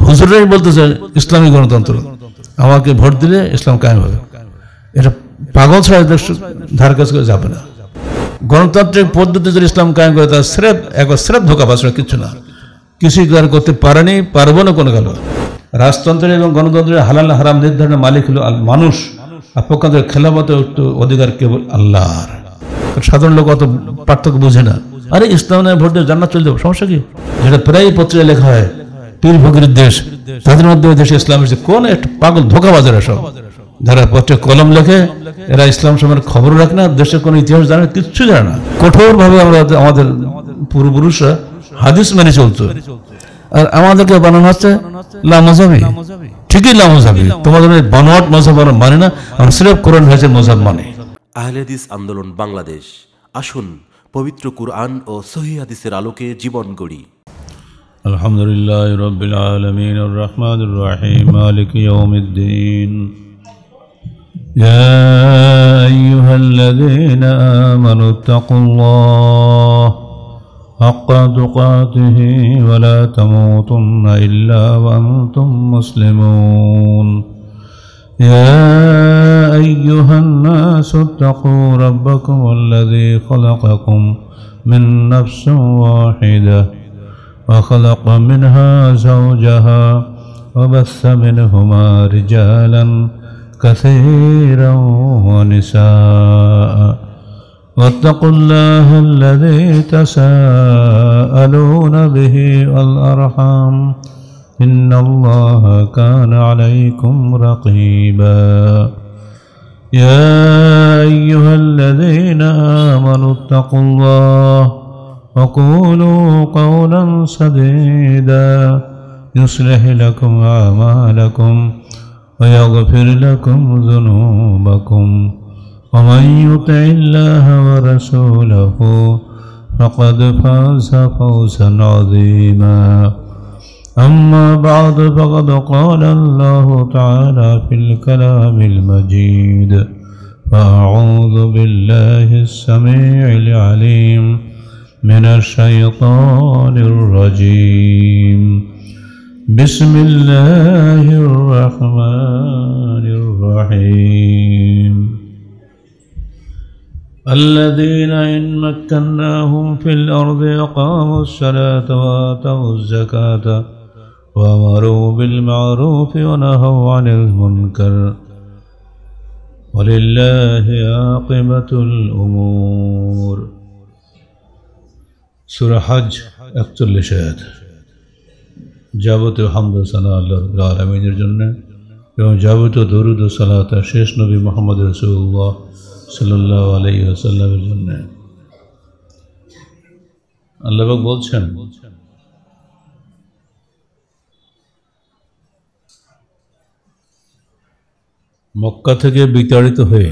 হুজুরাই বলতেছে ইসলামী গণতন্ত্র, আমাকে ভোট দিলে ইসলাম কায়েম হবে। এটা পাগল ছাড়া ধার কাছে যাবে না। গণতান্ত্রিক পদ্ধতি যদি ইসলাম কায়েম করে তার একবার স্রেফ ধোঁকাবাজ, কিছু না, কিছুই করতে পারেনি, পারবো না কোনো কালো। রাজতন্ত্রের এবং গণতন্ত্রের হালাল হারাম নির্ধারণের মালিক হলো মানুষ, আর পক্ষান্তরে খেলাফতের অধিকার কেবল আল্লাহর। সাধারণ লোক অত পার্থক্য বুঝে না। আরে ইসলামের ভোট দিয়ে জান্নাত চলে যাবো, সমস্যা কি? যেটা প্রায় পত্রিকায় লেখা হয়, পীর ফকিরের দেশ, তাদের মধ্যে দেশে ইসলাম এসেছে, কোন একটা পাগল ধোঁকাবাজেরা সব, যারা পত্রে কলম লেখে, এরা ইসলাম সময়ের খবর রাখে না, দেশের কোনো ইতিহাস জানে না, কিচ্ছু জানে না। কঠোরভাবে আমরা আমাদের পূর্বপুরুষরা হাদিস মেনে চলতো, আর আমাদেরকে বানানো হচ্ছে লামাজাবি। ঠিকই লামাজাবি, তোমাদের বানোয়াট মজহব মানে না, আমরা সিরেফ কোরআন হাদিসের মজহব মানে। আহলে হাদিস আন্দোলন বাংলাদেশ, আসুন পবিত্র কুরআন ও সহিহ হাদিসের আলোকে জীবন গড়ি। আলহামদুলিল্লাহি রাব্বিল আলামিন আর রহমানির রহিম মালিকি ইয়াউমিদ্দিন। ইয়া আইয়ুহাল্লাযীনা আমানু তাকুল্লাহ হাক্কা তুকাতিহি ওয়া লা তামুতুন্না ইল্লা ওয়া আনতুম মুসলিমুন। يا أيها الناس اتقوا ربكم الذي خلقكم من نفس واحدة وخلق منها زوجها وبث منهما رجالا كثيرا ونساء واتقوا الله الذي تساءلون به والأرحام إن الله كان عليكم رقيبا يا أيها الذين آمنوا اتقوا الله وقولوا قولا سديدا يصلح لكم أعمالكم ويغفر لكم ذنوبكم ومن يطع الله ورسوله فقد فاز فوزا عظيما أما بعد فقد قال الله تعالى في الكلام المجيد فأعوذ بالله السميع العليم من الشيطان الرجيم بسم الله الرحمن الرحيم الذين إن مكناهم في الأرض أقاموا الصلاة وآتوا الزكاة وأمروا بالمعروف ونهوا عن المنكر ولله عاقبة الأمور। সূরা হজ ৪১ আয়াত। যাবতীয় হামদ ও সানা আল্লাহ রাব্বুল আলামিনের জন্য এবং যাবতীয় দরুদ ও সালাত শেষ নবী মুহাম্মদ রাসূলুল্লাহ সাল্লাল্লাহু আলাইহি ওয়াসাল্লামের জন্য। আল্লাহ পাক বলছেন, মক্কা থেকে বিতাড়িত হয়ে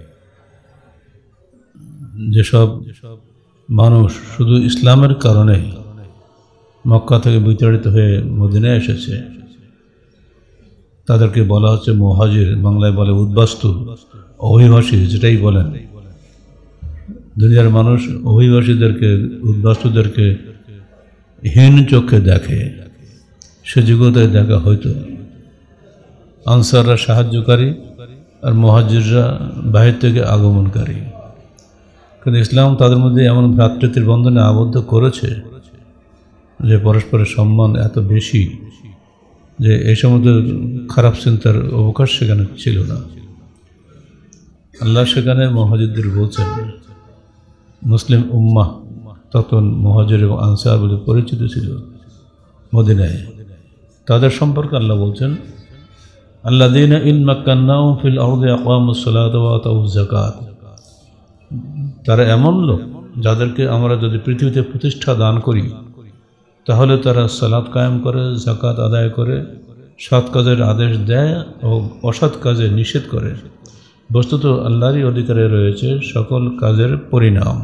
যেসব মানুষ শুধু ইসলামের কারণে মক্কা থেকে বিতাড়িত হয়ে মদিনায় এসেছে, তাদেরকে বলা হচ্ছে মুহাজির, বাংলায় বলে উদ্বাস্তু, অভিবাসী, যেটাই বলেন। দুনিয়ার মানুষ অভিবাসীদেরকে, উদ্বাস্তুদেরকে হীন চোখে দেখে, সে যুগতায় দেখা হয়তো। আনসাররা সাহায্যকারী আর মুহাজিররা বাহির থেকে আগমনকারী। কিন্তু ইসলাম তাদের মধ্যে এমন ভ্রাতৃত্বের বন্ধনে আবদ্ধ করেছে যে পরস্পরের সম্মান এত বেশি যে এই সমস্ত খারাপ চিন্তার অবকাশ সেখানে ছিল না। আল্লাহ সেখানে মুহাজিরদের বলছেন, মুসলিম উম্মাহ তখন মুহাজির এবং আনসার বলে পরিচিত ছিল মদিনায়। তাদের সম্পর্কে আল্লাহ বলছেন, আল্লাযীনা ইন মাক্কান্নাহুম ফিল আরদি আকামুস সালাতা ওয়া আতাউজ যাকাত। তারা এমন লোক যাদেরকে আমরা যদি পৃথিবীতে প্রতিষ্ঠা দান করি তাহলে তারা সালাত কায়েম করে, যাকাত আদায় করে, সৎ কাজের আদেশ দেয় ও অসৎ কাজে নিষেধ করে। বস্তুত আল্লাহরই অধিকারে রয়েছে সকল কাজের পরিণাম।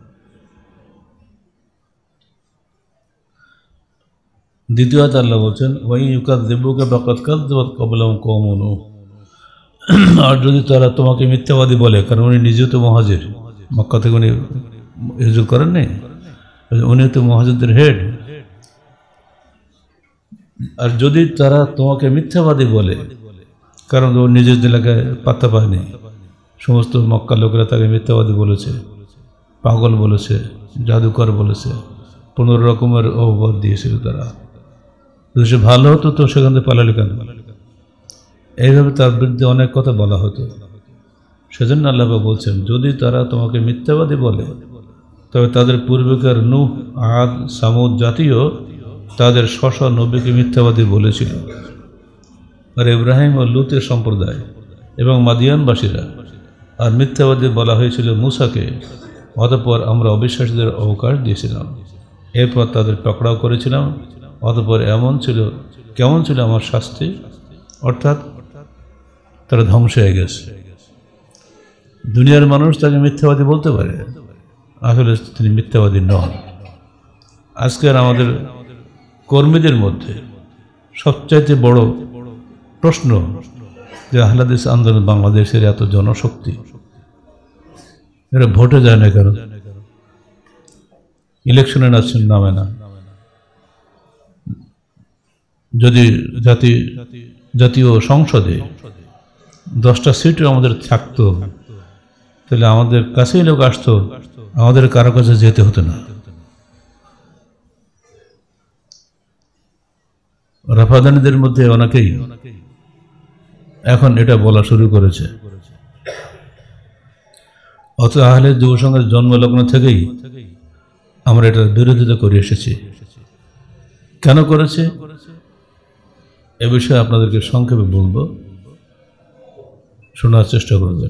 দ্বিতীয়ত আল্লাহ বলছেন, ওয়াই ইউকাযযিবুকা ফাকাদ কাযযাবাত ক্বাবলাহুম কওমু নূহ। আর যদি তারা তোমাকে মিথ্যাবাদী বলে, কারণ উনি নিজেও তো মুহাজির, মক্কা থেকে উনি হিজরত করেন নাই, উনি তো মুহাজিরদের হেড। আর যদি তারা তোমাকে মিথ্যাবাদী বলে, কারণ ও নিজের এলাকায় পাত্তা পায়নি, সমস্ত মক্কা লোকেরা তাকে মিথ্যাবাদী বলেছে, পাগল বলেছে, জাদুকর বলেছে, 15 রকমের অপবাদ দিয়েছিল তারা। যদি সে ভালো হতো তো সেখান থেকে পালালে কেন? এইভাবে তার বিরুদ্ধে অনেক কথা বলা হতো। সেজন্য আল্লাহ বলছেন, যদি তারা তোমাকে মিথ্যাবাদী বলে, তবে তাদের পূর্বেকার নূহ, আদ, সামুদ জাতীয় তাদের স্ব নবীকে মিথ্যাবাদী বলেছিল। আর ইব্রাহিম ও লূতের সম্প্রদায় এবং মাদিয়ানবাসীরা আর মিথ্যাবাদী বলা হয়েছিল মূসাকে। অতঃপর আমরা অবিশ্বাসীদের অবকাশ দিয়েছিলাম, এরপর তাদের পকড়াও করেছিলাম। অতঃপর কেমন ছিল আমার শাস্তি, অর্থাৎ তারা ধ্বংস হয়ে গেছে। দুনিয়ার মানুষ তাকে মিথ্যাবাদী বলতে পারে, আসলে তিনি মিথ্যাবাদী নন। আজকের আমাদের কর্মীদের মধ্যে সবচাইতে বড় প্রশ্ন যে আহলে হাদিস আন্দোলন বাংলাদেশের এত জনশক্তি, এরা ভোটে যায় না কেন? ইলেকশনে নামে না। যদি জাতীয় সংসদে 10টা সিটও আমাদের থাকতো, তাহলে আমাদের কাছেই লোক আসতো, আমাদের কারো কাছে যেতে হতো না। রাফাদানিদের মধ্যে অনেকেই এখন এটা বলা শুরু করেছে। অত আহলে যুব সংঘের জন্মলগ্ন থেকেই আমরা এটার বিরোধিতা করে এসেছি। কেন করেছে এ বিষয়ে আপনাদেরকে সংক্ষেপে বলবো, শোনার চেষ্টা করবেন।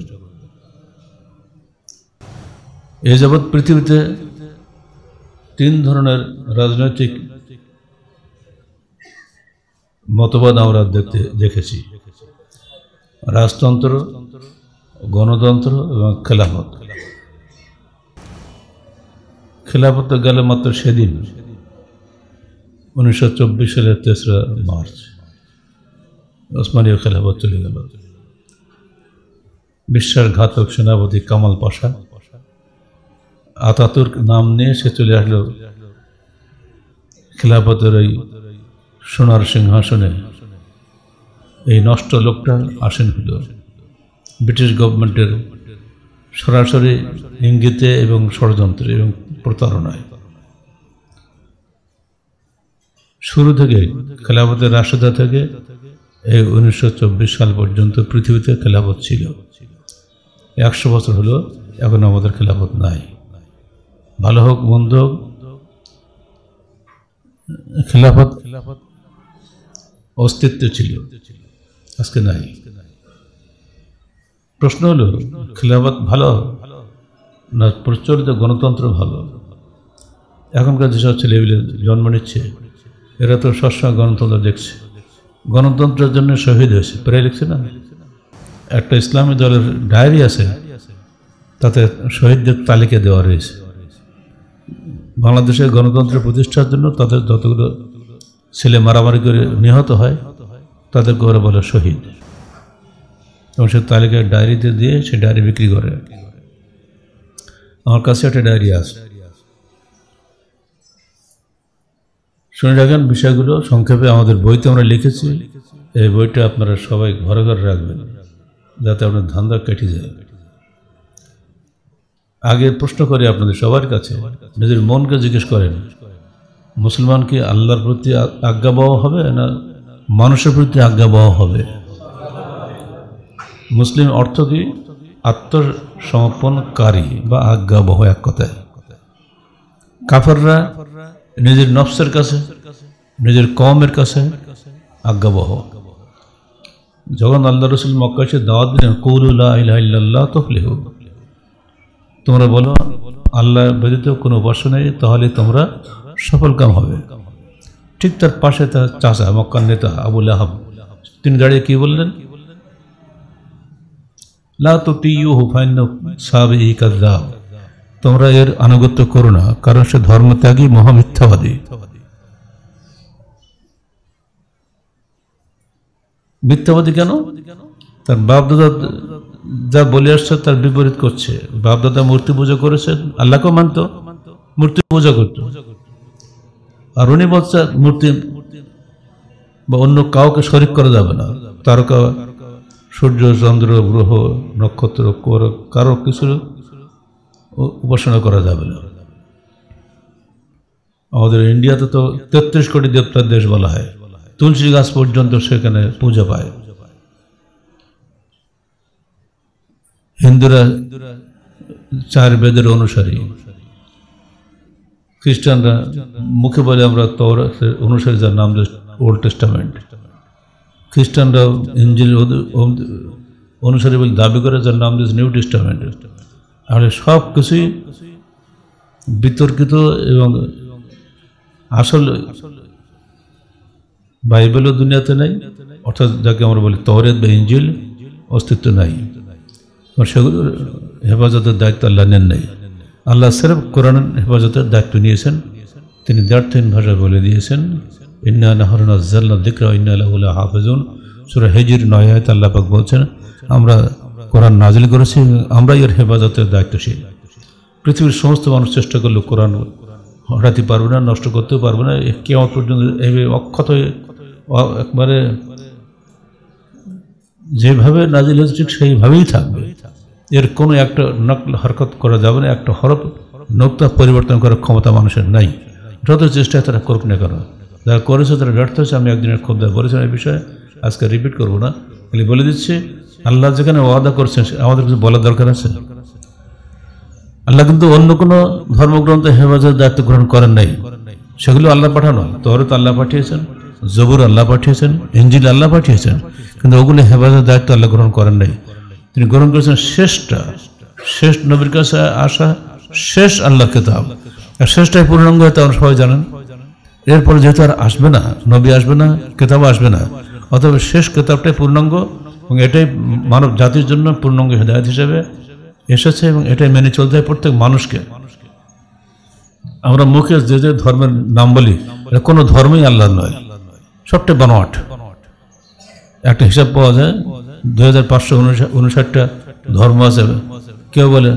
এ যাবৎ পৃথিবীতে 3 ধরনের রাজনৈতিক মতবাদ আমরা দেখেছি: রাজতন্ত্র, গণতন্ত্র এবং খেলাফত। খেলাফত গেল মাত্র সেদিন 1924 সালের 3রা মার্চ ওসমানীয় খেলাফত চলে গেল। বিশ্বাসঘাতক সেনাপতি কামাল পাশা আতাতুর্ক নাম নিয়ে সে চলে আসলো খেলাফতের এই সোনার সিংহাসনে। এই নষ্ট লোকটা আসীন হল ব্রিটিশ গভর্নমেন্টের সরাসরি ইঙ্গিতে এবং ষড়যন্ত্রে এবং প্রতারণায়। শুরু থেকে খেলাফতের রাশেদা থেকে এই 1924 সাল পর্যন্ত পৃথিবীতে খেলাফত ছিল। 100 বছর হলো, এখন আমাদের খেলাফত নাই। ভালো হোক মন্দ হোক, খেলাফত অস্তিত্ব ছিল, আজকে নাই। প্রশ্ন হলো, খেলাফত ভালো না প্রচলিত গণতন্ত্র ভালো? এখনকার যেসব ছেলেগুলো জন্ম নিচ্ছে এরা তো সবসময় গণতন্ত্র দেখছে, গণতন্ত্রের জন্য শহীদ হয়েছে, প্রায় লিখছে না। একটা ইসলামী দলের ডায়েরি আছে, তাতে শহীদদের তালিকা দেওয়া রয়েছে। বাংলাদেশের গণতন্ত্র প্রতিষ্ঠার জন্য তাদের যতগুলো ছেলে মারামারি করে নিহত হয় তাদেরকে ওরা বলে শহীদ, এবং সে তালিকায় ডায়েরিতে দিয়ে সে ডায়েরি বিক্রি করে। আমার কাছে একটা ডায়েরি আছে, শুনে রাখেন বিষয়গুলো সংক্ষেপে। আমাদের বইতে আমরা লিখেছি, এই বইটা আপনারা সবাই ঘরে ঘরে রাখবেন যাতে আপনার ধান্দা কেটে যায়। আগে প্রশ্ন করি আপনাদের সবার কাছে, নিজের মনকে জিজ্ঞেস করেন, মুসলমান কি আল্লাহর প্রতি আজ্ঞাবহ হবে না মানুষের প্রতি আজ্ঞাবহ হবে? মুসলিম অর্থ কি? আত্মসমর্পণকারী বা আজ্ঞাবহ, এক কথায়। কাফেররা নিজের নফসের কাছে, নিজের কওমের কাছে আজ্ঞাবহ। যখন আল্লাহ রসুল মক্কা এসে দাওয়াত দিলেন, কুলু লা ইলাহা ইল্লাল্লাহ তুফলিহু, তোমরা বলো আল্লাহ ব্যতীত কোনো উপাস্য নেই, তাহলে তোমরা সফলকাম হবে। ঠিক তার পাশে তার চাচা মক্কার নেতা আবু লাহাব, তিনি দাঁড়িয়ে কি বললেন? লা তুতিউহু ফাইন্নাহু সাবিঈ কাযযাব, তোমরা এর আনুগত্য করো না, কারণ সে ধর্মত্যাগী মহামিথ্যাবাদী। মিথ্যাবাদী কেন? তার বাপদাদা যা বলে আসছে তার বিপরীত করছে। বাপদাদা মূর্তি পূজা করেছেন, আল্লাহকে মানত, মূর্তি পূজা করত। আর উনি বলছে মূর্তি বা অন্য কাউকে শরিক করা যাবে না। তারকা, সূর্য, চন্দ্র, গ্রহ, নক্ষত্র, কারো কিছু উপাসনা করা যাবে না। আমাদের ইন্ডিয়াতে তো 33 কোটি দেবতার দেশ বলা হয়, তুলসী গাছ পর্যন্ত সেখানে পূজা পায়। হিন্দুরা 4 বেদের অনুসারী, খ্রিস্টানরা মুখে বলে আমরা তওরাতের অনুসারী, যার নাম ওল্ড টেস্টামেন্ট। খ্রিস্টানরা ইনজিল অনুসারী বলে দাবি করে, যার নাম দিয়েছে নিউ টেস্টামেন্ট। আর সব কিছুই বিতর্কিত এবং আসল বাইবেলও দুনিয়াতে নেই, অর্থাৎ যাকে আমরা বলি তওরাত বা ইনজিল অস্তিত্ব নাই। সেগুলো হেফাজতের দায়িত্ব আল্লাহ নেন নাই। আল্লাহ সির্ফ কোরআনের হেফাজতের দায়িত্ব নিয়েছেন। তিনি 3 ভাষায় বলে দিয়েছেন, ইন্না নাহনু নাযালনা যিকরা ওয়া ইন্না লাহু লাহাফিজুন। সূরা হিজর 9 আয়াতে আল্লাহ পাক বলছেন, আমরা কোরআন নাজিল করেছি, আমরা এর হেফাজতের দায়িত্বশীল। পৃথিবীর সমস্ত মানুষ চেষ্টা করলে কোরআন হটাতে পারবে না, নষ্ট করতেও পারবে না। কিয়ামত পর্যন্ত এইভাবে অক্ষত একবারে যেভাবে নাজিল হয়েছে ঠিক সেইভাবেই থাকবে। এর কোনো একটা নকল হরকত করা যাবে না, একটা হরফ নোক্তা পরিবর্তন করার ক্ষমতা মানুষের নাই, যত চেষ্টায় তারা করুক না কেন। যারা করেছে তারা ব্যর্থ হয়েছে। আমি একদিনের খোদ্দায় বলেছিলাম এই বিষয়ে, আজকে রিপিট করব না, খালি বলে দিচ্ছি, আল্লাহ যেখানে ওয়াদা করছেন আমাদের কিছু বলার দরকার আছে। আল্লাহ কিন্তু অন্য কোনো ধর্মগ্রন্থে হেফাজতের দায়িত্ব গ্রহণ করেন নাই, সেগুলো আল্লাহ পাঠানো। তওরাত আল্লাহ পাঠিয়েছেন, জবুর আল্লাহ পাঠিয়েছেন, ইনজিল আল্লাহ পাঠিয়েছেন, কিন্তু ওগুলো হেফাজতের দায়িত্ব আল্লাহ গ্রহণ করেন নাই। তিনি গ্রহণ করেছেন শেষ নবীর কাছে আসা শেষ আল্লাহ কিতাব। আর শেষটাই পূর্ণাঙ্গ হয়তো আমরা সবাই জানেন। এরপরে যেহেতু আর আসবে না, নবী আসবে না, কিতাব আসবে না, অতএব শেষ কিতাবটাই পূর্ণাঙ্গ এবং এটাই মানব জাতির জন্য পূর্ণাঙ্গ হিদায়াত হিসেবে এসেছে এবং এটাই মেনে চলতে হয় প্রত্যেক মানুষকে। আমরা মুখে যে যে ধর্মের নাম বলি, এটা কোনো ধর্মই আল্লাহ নয়, সবটাই বানোয়াট। একটা হিসাব পাওয়া যায় 2559টা ধর্ম আছে, কেউ বলে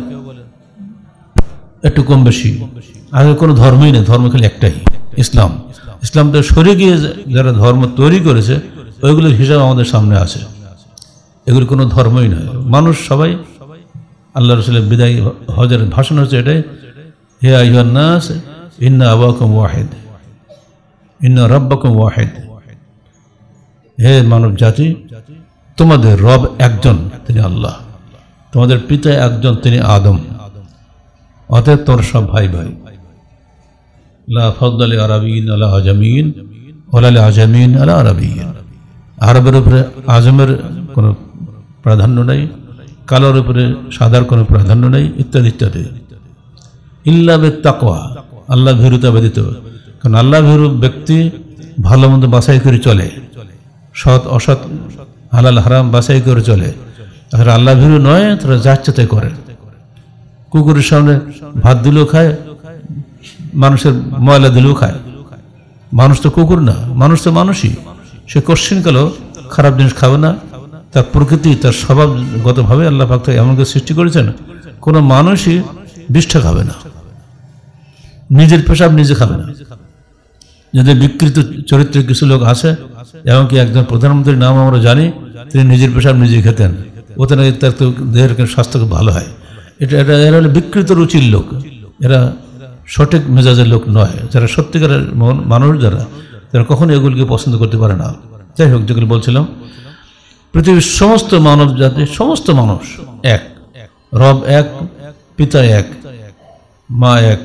একটু কম বেশি, আর কোনো ধর্মই নেই, ধর্ম খালি একটাই, ইসলাম। ইসলাম তো সরে গিয়ে যারা ধর্ম তৈরি করেছে ওইগুলোর হিসাব আমাদের সামনে আছে। এগুলো কোনো ধর্মই নয়। মানুষ সবাই আল্লাহ রসুলের বিদায় হজের ভাষণ হচ্ছে এটাই, হে আইয়ুহান নাস ইন্না আবাকুম ওয়াহিদ ইন্না রাব্বাকুম ওয়াহিদ। হে মানব জাতি, তোমাদের রব একজন, তিনি আল্লাহ। তোমাদের পিতা একজন, তিনি আদম। অতএব তোর সব ভাই ভাই। লা ফাদলা লি আরাবিয়্যিন আলা আজামিয়্যিন ওয়ালা লি আজামিয়্যিন আলা আরাবিয়্যিন। আরবের উপরে আজমের কোনো প্রাধান্য নেই, কালোর উপরে সাদার কোনো প্রাধান্য নেই, ইত্যাদি ইত্যাদি। ইল্লা বিত্তাকওয়া, আল্লাহ ভীরুতা ব্যতীত। কারণ আল্লাহ ভীরু ব্যক্তি ভালো মন্দ বাছাই করে চলে, সৎ অসৎ হালাল হারাম বাছাই করে চলে। আর আল্লাহ ভীরু নয়, তারা যাচ্ছে তাই করে। কুকুরের সামনে ভাত দিলেও খায়, মানুষের ময়লা দিলেও খায়। মানুষ তো কুকুর না, মানুষ তো মানুষই। সে কোশ্চিনকালেও খারাপ জিনিস খাবে না। তার প্রকৃতি, তার স্বভাবগতভাবে আল্লাহ পাক তাকে এমন করে সৃষ্টি করেছেন, কোনো মানুষই বিষ্ঠা খাবে না, নিজের পেশাব নিজে খাবে না। যাদের বিকৃত চরিত্রের কিছু লোক আছে, এমনকি একজন প্রধানমন্ত্রীর নাম আমরা জানি, তিনি নিজের পেশাব নিজে খেতেন, ওতে নাকি তার দেহের স্বাস্থ্য খুব ভালো হয়। এরা হলো বিকৃত রুচির লোক, এরা সঠিক মেজাজের লোক নয়। যারা সত্যিকারের মানুষ, যারা কখনো এগুলিকে পছন্দ করতে পারে না। যাই হোক, যেগুলো বলছিলাম, পৃথিবীর সমস্ত মানব জাতি, সমস্ত মানুষ এক, রব এক, পিতা এক, মা এক।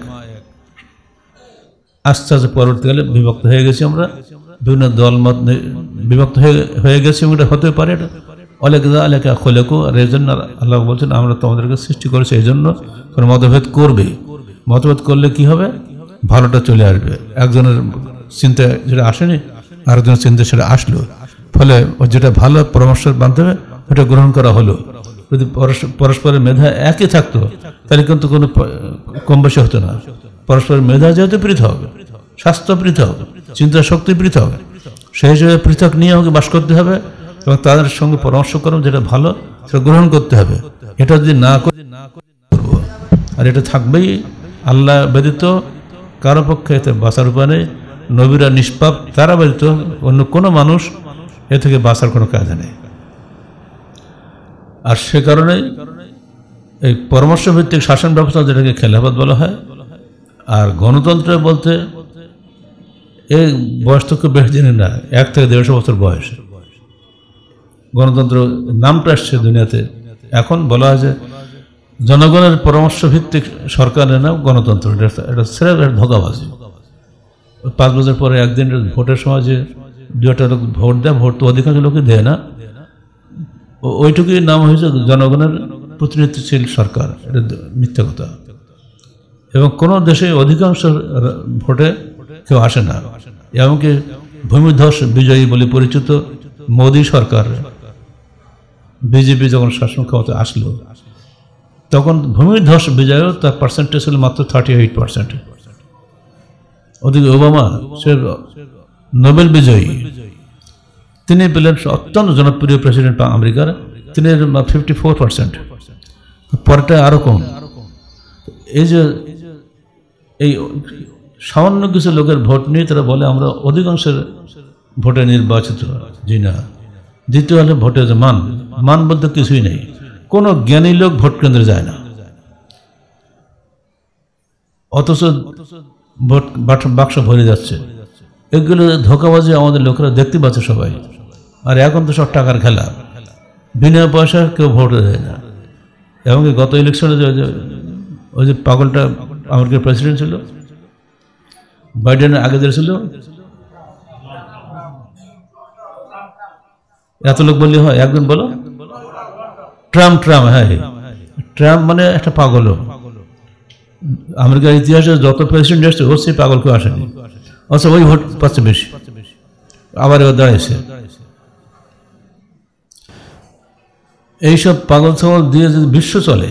আস্তে আস্তে পরবর্তীকালে বিভক্ত হয়ে গেছি আমরা, বিভিন্ন দল মত বিভক্ত হয়ে গেছে। এটা হতে পারে, আলেকা খোলেকো। আর এই জন্য আল্লাহ বলছেন, আমরা তোমাদেরকে সৃষ্টি করেছি এই জন্য কোনো মতভেদ করবে। মতভেদ করলে কি হবে? ভালোটা চলে আসবে। একজনের চিন্তা যেটা আসেনি, আরেকজনের চিন্তা সেটা আসলো, ফলে যেটা ভালো পরামর্শ মাধ্যমে ওটা গ্রহণ করা হলো। যদি পরস্পরের মেধা একই থাকতো তাহলে কিন্তু কোনো কম বেশি হতো না। পরস্পরের মেধা যেহেতু পৃথক, স্বাস্থ্য পৃথক, চিন্তা শক্তি পৃথক, সেই হিসেবে পৃথক নিয়ে আমাকে বাস করতে হবে এবং তাদের সঙ্গে পরামর্শ করব, যেটা ভালো সেটা গ্রহণ করতে হবে। এটা যদি না করব, আর এটা থাকবেই, আল্লাহ ব্যতীত কারো পক্ষে এতে বাঁচার উপায় নেই। নবীরা নিষ্পাপ, তারা ব্যতীত অন্য কোনো মানুষ এ থেকে বাঁচার কোনো কাজ নেই। আর সে কারণে এই পরামর্শভিত্তিক শাসন ব্যবস্থা, যেটাকে খেলাফত বলা হয়, আর গণতন্ত্র বলতে এই বয়স তো খুব বেশি দিনের না, 1 থেকে 150 বছর বয়স। গণতন্ত্র নামটা আসছে দুনিয়াতে, এখন বলা হয় যে জনগণের পরামর্শ ভিত্তিক সরকারের নাম গণতন্ত্র। এটা স্রেফ ধোঁকাবাজি। 5 বছর পরে একদিন ভোটের সময় যে 2টা লোক ভোট দেয়, ভোট তো অধিকাংশ লোকই দেয় না, ওইটুকুই নাম হয়েছে জনগণের প্রতিনিধিত্বশীল সরকার। এটা মিথ্যা কথা। এবং কোনো দেশে অধিকাংশ ভোটে কেউ আসে না। এমনকি ভূমিধ্বস বিজয়ী বলে পরিচিত মোদী সরকার, বিজেপি যখন শাসন ক্ষমতা আসলো, তখন ভূমিধ্বস বিজয়ও তার পার্সেন্টেজ ছিল মাত্র 38%। ওদিকে ওবামা, সে নোবেল বিজয়ী, তিনি পেলেন অত্যন্ত জনপ্রিয় প্রেসিডেন্ট আমেরিকার, তিনি 54%, পরেটা আরো কম। এই যে এই সামান্য কিছু লোকের ভোট নিয়ে তারা বলে আমরা অধিকাংশের ভোটে নির্বাচিত। জি না। দ্বিতীয় হলে ভোটের যে মান বলতে কিছুই নেই। কোনো জ্ঞানী লোক ভোট কেন্দ্রে যায় না, অথচ ভোট বাক্স ভরে যাচ্ছে। এগুলো ধোঁকাবাজি আমাদের লোকেরা দেখতে পাচ্ছে সবাই। আর এখন তো সব টাকার খেলা, বিনা পয়সা কেউ ভোট দেয় না। এবং গত ইলেকশনে ওই যে পাগলটা আমেরিকার প্রেসিডেন্ট ছিল, বাইডেনের আগে যে ছিল, এত লোক বললে হয়? একজন বলো। ট্রাম্প। হ্যাঁ, ট্রাম্প মানে একটা পাগল। আমেরিকার ইতিহাসে যত প্রেসিডেন্ট এসছে, ও সেই পাগল কেউ আসেনি, অথচ ওই ভোট পাচ্ছে বেশি। আবার এবার দাঁড়িয়েছে। এইসব পাগল ছাগল দিয়ে যদি বিশ্ব চলে,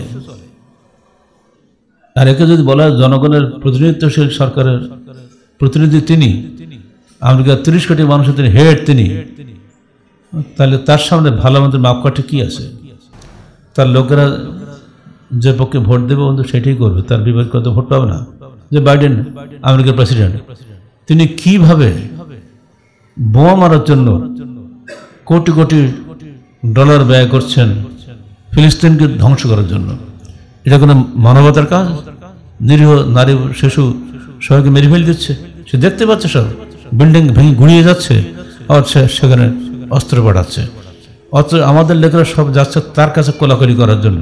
আর একে যদি বলা হয় জনগণের প্রতিনিধিত্বশীল সরকারের প্রতিনিধি তিনি, আমেরিকার 30 কোটি মানুষের তিনি হেড, তিনি, তাহলে তার সামনে ভালো মন্দের মাপকাঠি কি আছে? তার লোকেরা যে পক্ষে ভোট দেবে সেটাই করবে, তার বিপরীত করতে ভোট পাবে না। যে বাইডেন আমেরিকার প্রেসিডেন্ট, তিনি কিভাবে বোমা মারার জন্য কোটি কোটি ডলার ব্যয় করছেন ফিলিস্তিনকে ধ্বংস করার জন্য। এটা কোনো মানবতার কাজ? নিরীহ নারী শিশু সবাইকে মেরে ফেলে দিচ্ছে, সে দেখতে পাচ্ছে, সব বিল্ডিং ভেঙে গুঁড়িয়ে যাচ্ছে, আর সেখানে অস্ত্র পাঠাচ্ছে। অথচ আমাদের লোকেরা সব যাচ্ছে তার কাছে কোলাকুলি করার জন্য।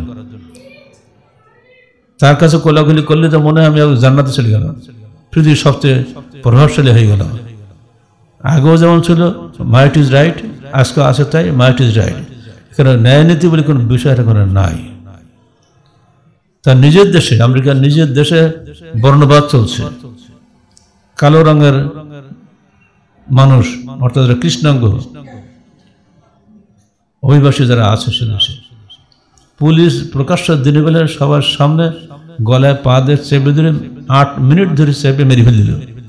তার কাছে কোলাকুলি করলে তো মনে হয় আমি জান্নাতে চলে গেলাম, পৃথিবীর সবচেয়ে প্রভাবশালী হয়ে গেলাম। আগেও যেমন ছিল মাইট ইজ রাইট, আজকে আছে তাই মাইট ইজ রাইট। এখানে ন্যায় নীতি বলে কোনো বিষয় এখানে নাই। তার নিজের দেশে, আমেরিকার নিজের দেশে বর্ণবাদ চলছে। কালো রঙের মানুষ, অর্থাৎ কৃষ্ণাঙ্গ অভিবাসী যারা আছে সে দেশে, পুলিশ প্রকাশ্য দিনে বেলা সবার সামনে গলায় পা দিয়ে চেপে ধরে 8 মিনিট ধরে চেপে মেরে ফেলে দিল।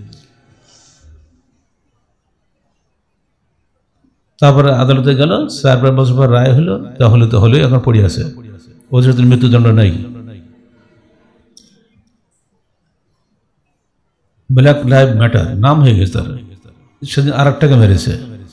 তারপরে আদালতে গেল, 4 বছর পর রায় হলো, তাহলে তো হলোই, এখন পড়ে আছে, ওদের মৃত্যুদণ্ড নেই। ব্ল্যাক লাইভ ম্যাটার নাম হয়ে গেছে তার। সেদিন আর একটাকে মেরেছে।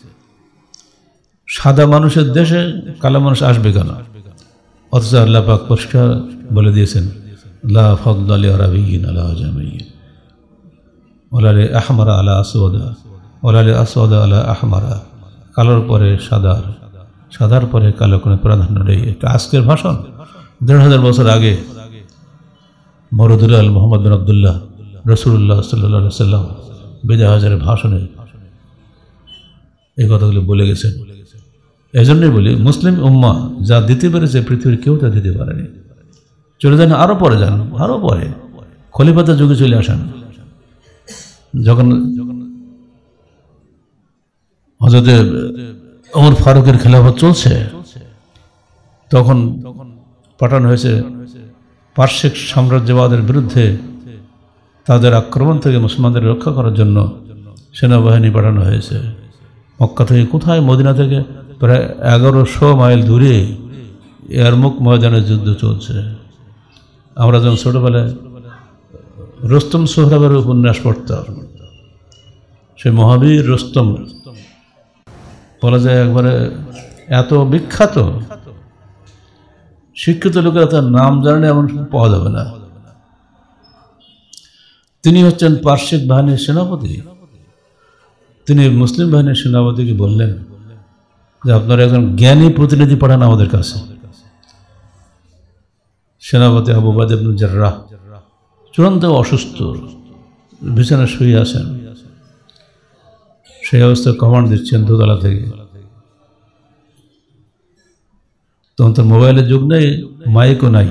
সাদা মানুষের দেশে কালো মানুষ আসবে কেন? অথচ আল্লাহ পাক পরিষ্কার বলে দিয়েছেন, লা ফাদলা লিআরাবিয়্যিন আলা আজামিয়্যিন ওয়ালা লিআহমারা আলা আসওয়াদা ওয়ালা লিআসওয়াদা আলা আহমারা। কালোর পরে সাদার, সাদার পরে কালো কোনো প্রাধান্য নেই। এটা আজকের ভাষণ। 1,500 বছর আগে মরদুল মোহাম্মদ বিন আবদুল্লাহ রাসূলুল্লাহ সাল্লাল্লাহু আলাইহি ওয়াসাল্লাম বিদায় হজের ভাষণে এই কথাগুলো বলে গেছেন। এজন্যই বলি, মুসলিম উম্মাহ যা দিতে পেরেছে পৃথিবীর কেউ তা দিতে পারেনি। চলে যান আরো পরে, যান আরো পরে, খলিফাতের যুগে চলে আসেন। যখন হযরতে ওমর ফারুকের খেলাফত চলছে, তখন পাঠানো হয়েছে পার্শ্বিক সাম্রাজ্যবাদের বিরুদ্ধে তাদের আক্রমণ থেকে মুসলমানদের রক্ষা করার জন্য সেনাবাহিনী পাঠানো হয়েছে। মক্কা থেকে কোথায়, মদিনা থেকে প্রায় 1100 মাইল দূরে ইয়ারমুক ময়দানে যুদ্ধ চলছে। আমরা যখন ছোটবেলায় রুস্তম সোহরাবের উপন্যাস পড়তাম, সে মহাবীর রুস্তম বলা যায় একবারে এত বিখ্যাত, শিক্ষিত লোকেরা তার নাম জানে এমন পাওয়া যাবে না। তিনি হচ্ছেন পার্শ্বিক বাহিনীর সেনাপতি। তিনি মুসলিম বাহিনীর সেনাপতিকে বললেন যে আপনারা একজন জ্ঞানী প্রতিনিধি পাঠান আমাদের কাছে। সেনাপতি আবু উবাইদা ইবনে জাররাহ চূড়ান্ত অসুস্থ, বিছানায় শুয়ে আছেন। সেই অবস্থায় কমান্ড দিচ্ছেন দোতলা থেকে। তখন তার মোবাইলের যুগ নেই, মাইকও নাই।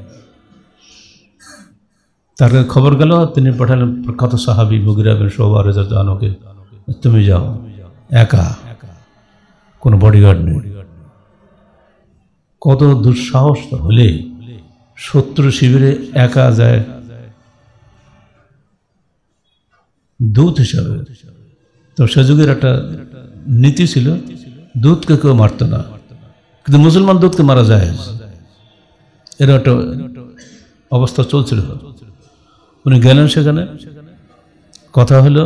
তার খবর গেল, তিনি পাঠালেন প্রখ্যাত সাহাবী মুগিরা বিন শুবা রাদিয়াল্লাহু আনহুকে, তুমি যাও একা, কোনো বডিগার্ড নেই। কত দুঃসাহস হলে শত্রু শিবিরে একা যায় দূত হিসাবে। তো সে যুগের একটা নীতি ছিল, দূতকে কেউ মারত না, কিন্তু মুসলমান দূতকে মারা যায়, এর একটা অবস্থা চলছিল। উনি গেলেন সেখানে, কথা হলো,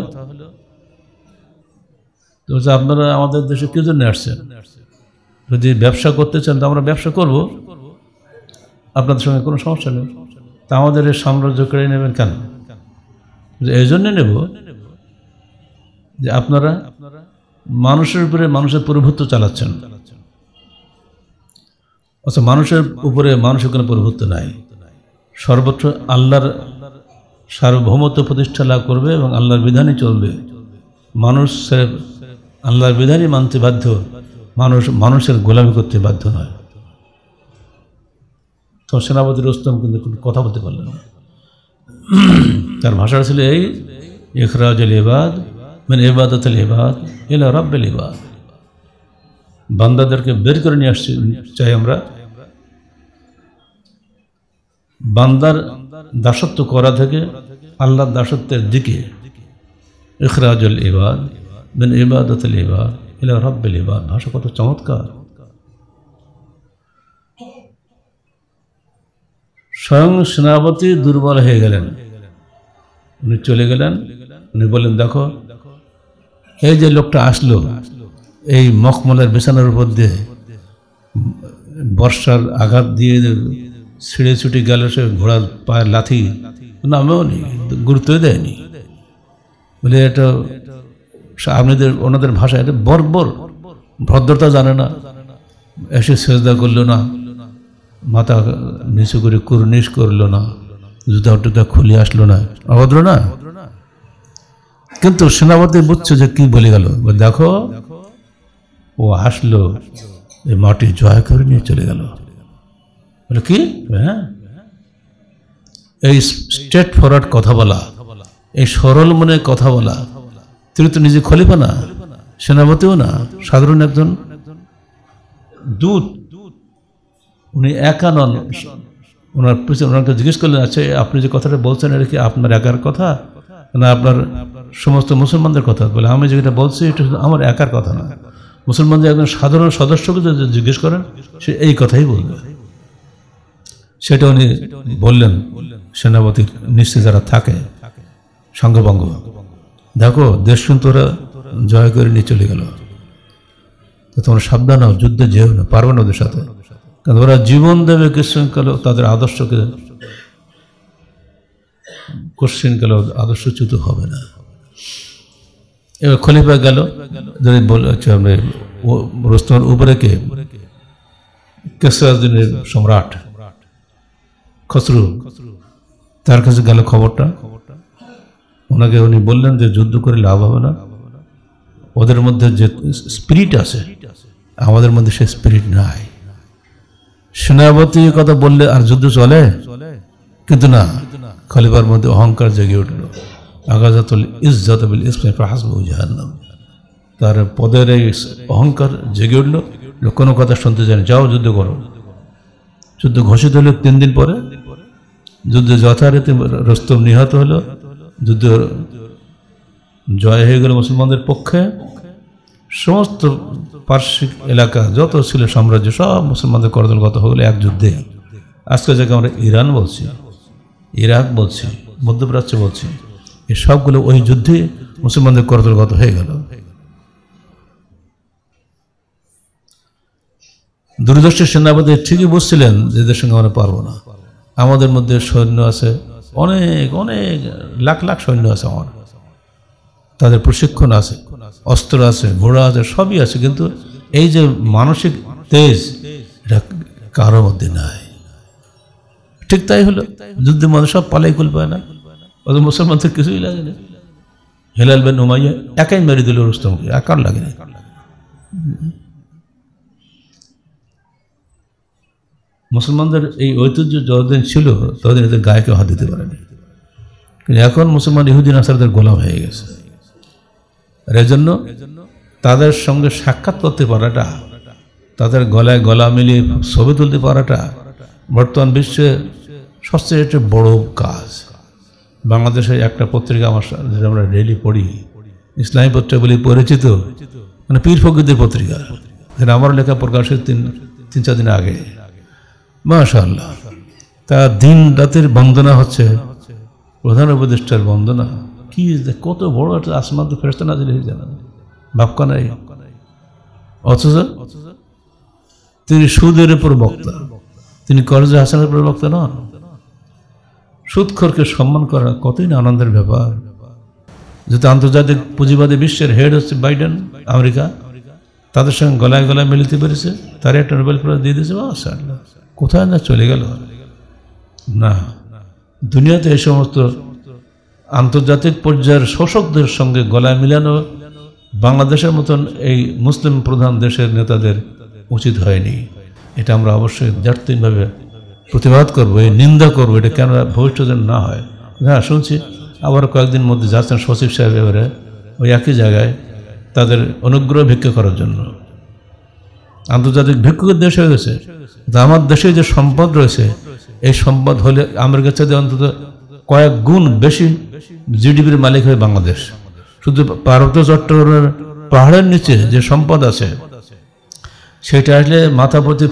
তো আপনারা আমাদের দেশে কি জন্য আসছেন? যদি ব্যবসা করতে চান তো আমরা ব্যবসা করব, আপনাদের সঙ্গে কোনো সমস্যা নেই। তা আমাদের এই সাম্রাজ্য কেড়ে নেবেন কেন? এই জন্যে নেব যে আপনারা মানুষের উপরে মানুষের প্রভুত্ব চালাচ্ছেন। আচ্ছা, মানুষের উপরে মানুষের কোনো প্রভুত্ব নাই, সর্বত্র আল্লাহর সার্বভৌমত্ব প্রতিষ্ঠা লাভ করবে এবং আল্লাহর বিধানই চলবে। মানুষ আল্লাহর বিধানই মানতে বাধ্য, মানুষ মানুষের গোলামি করতে বাধ্য নয়। তো সেনাপতি রুস্তম কিন্তু কোনো কথা বলতে পারলেন না। তার ভাষা ছিল এই, ইখরাজুল ইবাদ মিন ইবাদাতিল ইবাদ ইলা রাব্বিল ইবাদ। বান্দাদেরকে বের করে নিয়ে আসছি চাই আমরা বান্দার দাসত্ব করা থেকে আল্লাহর দাসত্বের দিকে। ইখরাজুল ইবাদ মিন ইবাদাতিল ইবাদ ইলা রাব্বিল ইবাদ, ভাষা কত চমৎকার। স্বয়ং সেনাপতি দুর্বল হয়ে গেলেন, উনি চলে গেলেন। উনি বললেন, দেখো এই যে লোকটা আসলো, এই মখমলের বিছানার উপর দিয়ে বর্ষার আঘাত দিয়ে ছিঁড়ে ছুটে গেল, সে ঘোড়ার পায়ের লাথি নামেও নি, গুরুত্বই দেয়নি। বলে এটা আপনাদের ওনাদের ভাষা, এটা বর্বর, ভদ্রতা জানে না, এসে সেজদা করলো না, মাথা নিচু করে কুর্নিশ করলো না, জুতা টুতা খুলে আসলো না, অভদ্র না। কিন্তু সেনাপতি বুঝছে যে কি বলে গেল। দেখো ও আসলো, এই মাটি জয় করে নিয়ে চলে গেল। বলে কি? হ্যাঁ, এই স্ট্রেট ফরওয়ার্ড কথা বলা, এই সরল মনে কথা বলা। তিনি তো নিজে খলিফা না, সেনাপতিও না, সাধারণ একজন দূত। উনি একা নন। ওনার পিছনে ওনাকে জিজ্ঞেস করলেন, আচ্ছা আপনি যে কথাটা বলছেন এটা কি আপনার একার কথা না আপনার সমস্ত মুসলমানদের কথা? বলে আমি যেটা বলছি এটা আমার একার কথা না, মুসলমানদের একজন সাধারণ সদস্যকে যদি জিজ্ঞেস করেন সে এই কথাই বলবে। সেটা উনি বললেন সেনাপতির নিশ্চয় যারা থাকে সঙ্গভঙ্গ, দেখো দেশ কিন্তু ওরা জয় করে নিয়ে চলে গেল, তো তোমরা সাবধান হও, যুদ্ধে যেও না, পারবে না ওদের সাথে, কারণ ওরা জীবন দেবে কৃষ্ণকাল তাদের আদর্শকে কোশ্চিনকাল আদর্শচ্যুত হবে না। এবার খলিফা গেল, যদি বলছে রুস্তমের উপরে কে? কেসরাউদ্দিনের সম্রাট খসরু, তার কাছে গেল খবরটা। ওনাকে উনি বললেন যে যুদ্ধ করে লাভ হবে না, ওদের মধ্যে যে স্পিরিট আছে আমাদের মধ্যে সে স্পিরিট নাই। সেনাপতি কথা বললে আর যুদ্ধ চলে? কিন্তু না, খলিফার মধ্যে অহংকার জেগে উঠল। আগাজাতুল ইজ্জত বিল ইসমি ফাহাসবুহু জাহান্নাম, তার পদের এই অহংকার জেগে উঠল, কোনো কথা শুনতে চায় না, যাও যুদ্ধ করো। যুদ্ধ ঘোষিত হলো 3 দিন পরে, যুদ্ধে যথারীতি রুস্তম নিহত হলো, যুদ্ধ জয় হয়ে গেল মুসলমানদের পক্ষে। সমস্ত পার্শ্বিক এলাকা যত ছিল সাম্রাজ্য সব মুসলমানদের করদলগত হয়ে গেল এক যুদ্ধে। আজকে যাকে আমরা ইরান বলছি, ইরাক বলছি, মধ্যপ্রাচ্য বলছি, এই সবগুলো ওই যুদ্ধে মুসলমানদের করতলগত হয়ে গেল। দূরদর্শী সেনাপতি ঠিকই বুঝছিলেন যে এদের সঙ্গে আমরা পারবো না, আমাদের মধ্যে সৈন্য আছে অনেক অনেক লাখ লাখ সৈন্য আছে, আমার তাদের প্রশিক্ষণ আছে, অস্ত্র আছে, ঘোড়া আছে, সবই আছে, কিন্তু এই যে মানসিক তেজ এটা কারোর মধ্যে নাই। ঠিক তাই হলো, যুদ্ধের মধ্যে সব পালাই কুল পায় না, ওদের মুসলমানদের কিছুই লাগে না। হেলাল বিন উমাইয়া একাই মেরে দিল রুস্তমকে, একার লাগে না। মুসলমানদের এই ঐতিহ্য যতদিন ছিল ততদিন এদের গায়ে কেউ হাত দিতে পারেনি, কিন্তু এখন মুসলমান ইহুদি নাসারদের গোলাম হয়ে গেছে। আর এজন্য তাদের সঙ্গে সাক্ষাৎ করতে পারাটা, তাদের গলায় গলা মিলিয়ে ছবি তুলতে পারাটা বর্তমান বিশ্বে সবচেয়ে একটা বড় কাজ। বাংলাদেশের একটা পত্রিকা আমার যেটা আমরা ডেইলি পড়ি, ইসলামী পত্রিকা বলে পরিচিত, মানে পীর ফকিরদের পত্রিকা, যেটা আমার লেখা প্রকাশের তিন চার দিন আগে, মাশাআল্লাহ, তা দিন রাতের বন্দনা হচ্ছে, প্রধান উপদেষ্টার বন্দনা। কি কত বড় একটা আসমান তো ফেরেশতা নাজিল হয়ে যায়, ভাবকা নাই। অথচ তিনি সুদের উপর বক্তা, তিনি কর্জে হাসানের উপর বক্তা নন। সুদখোরকে সম্মান করা কতই না আনন্দের ব্যাপার। যেহেতু আন্তর্জাতিক পুঁজিবাদী বিশ্বের হেড হচ্ছে বাইডেন, আমেরিকা, তাদের সঙ্গে গলায় গলায় মিলিতে পেরেছে, তার একটা নোবেল প্রাইজ দিয়ে দিয়েছে। মাশাআল্লাহ, কোথায় না চলে গেল। না, দুনিয়াতে এই সমস্ত আন্তর্জাতিক পর্যায়ের শোষকদের সঙ্গে গলায় মিলানো বাংলাদেশের মতন এই মুসলিম প্রধান দেশের নেতাদের উচিত হয়নি। এটা আমরা অবশ্যই জাতীয়ভাবে প্রতিবাদ করবো, এই নিন্দা করবো, এটা কেন ভবিষ্যতে না হয়। হ্যাঁ, শুনছি আবার কয়েকদিন মধ্যে যাচ্ছেন সচিব সাহেব এবারে ওই একই জায়গায় তাদের অনুগ্রহ ভিক্ষা করার জন্য। আন্তর্জাতিক ভিক্ষুকের দেশ হয়ে গেছে, আমার দেশে যে সম্পদ রয়েছে, এই সম্পদ হলে আমেরিকার চাইতে অন্তত কয়েক গুণ বেশি জিডিপির মালিক হয় বাংলাদেশ। শুধু পার্বত্য চট্টগ্রামের পাহাড়ের নিচে যে সম্পদ আছে সেটা আসলে মাথা প্রতি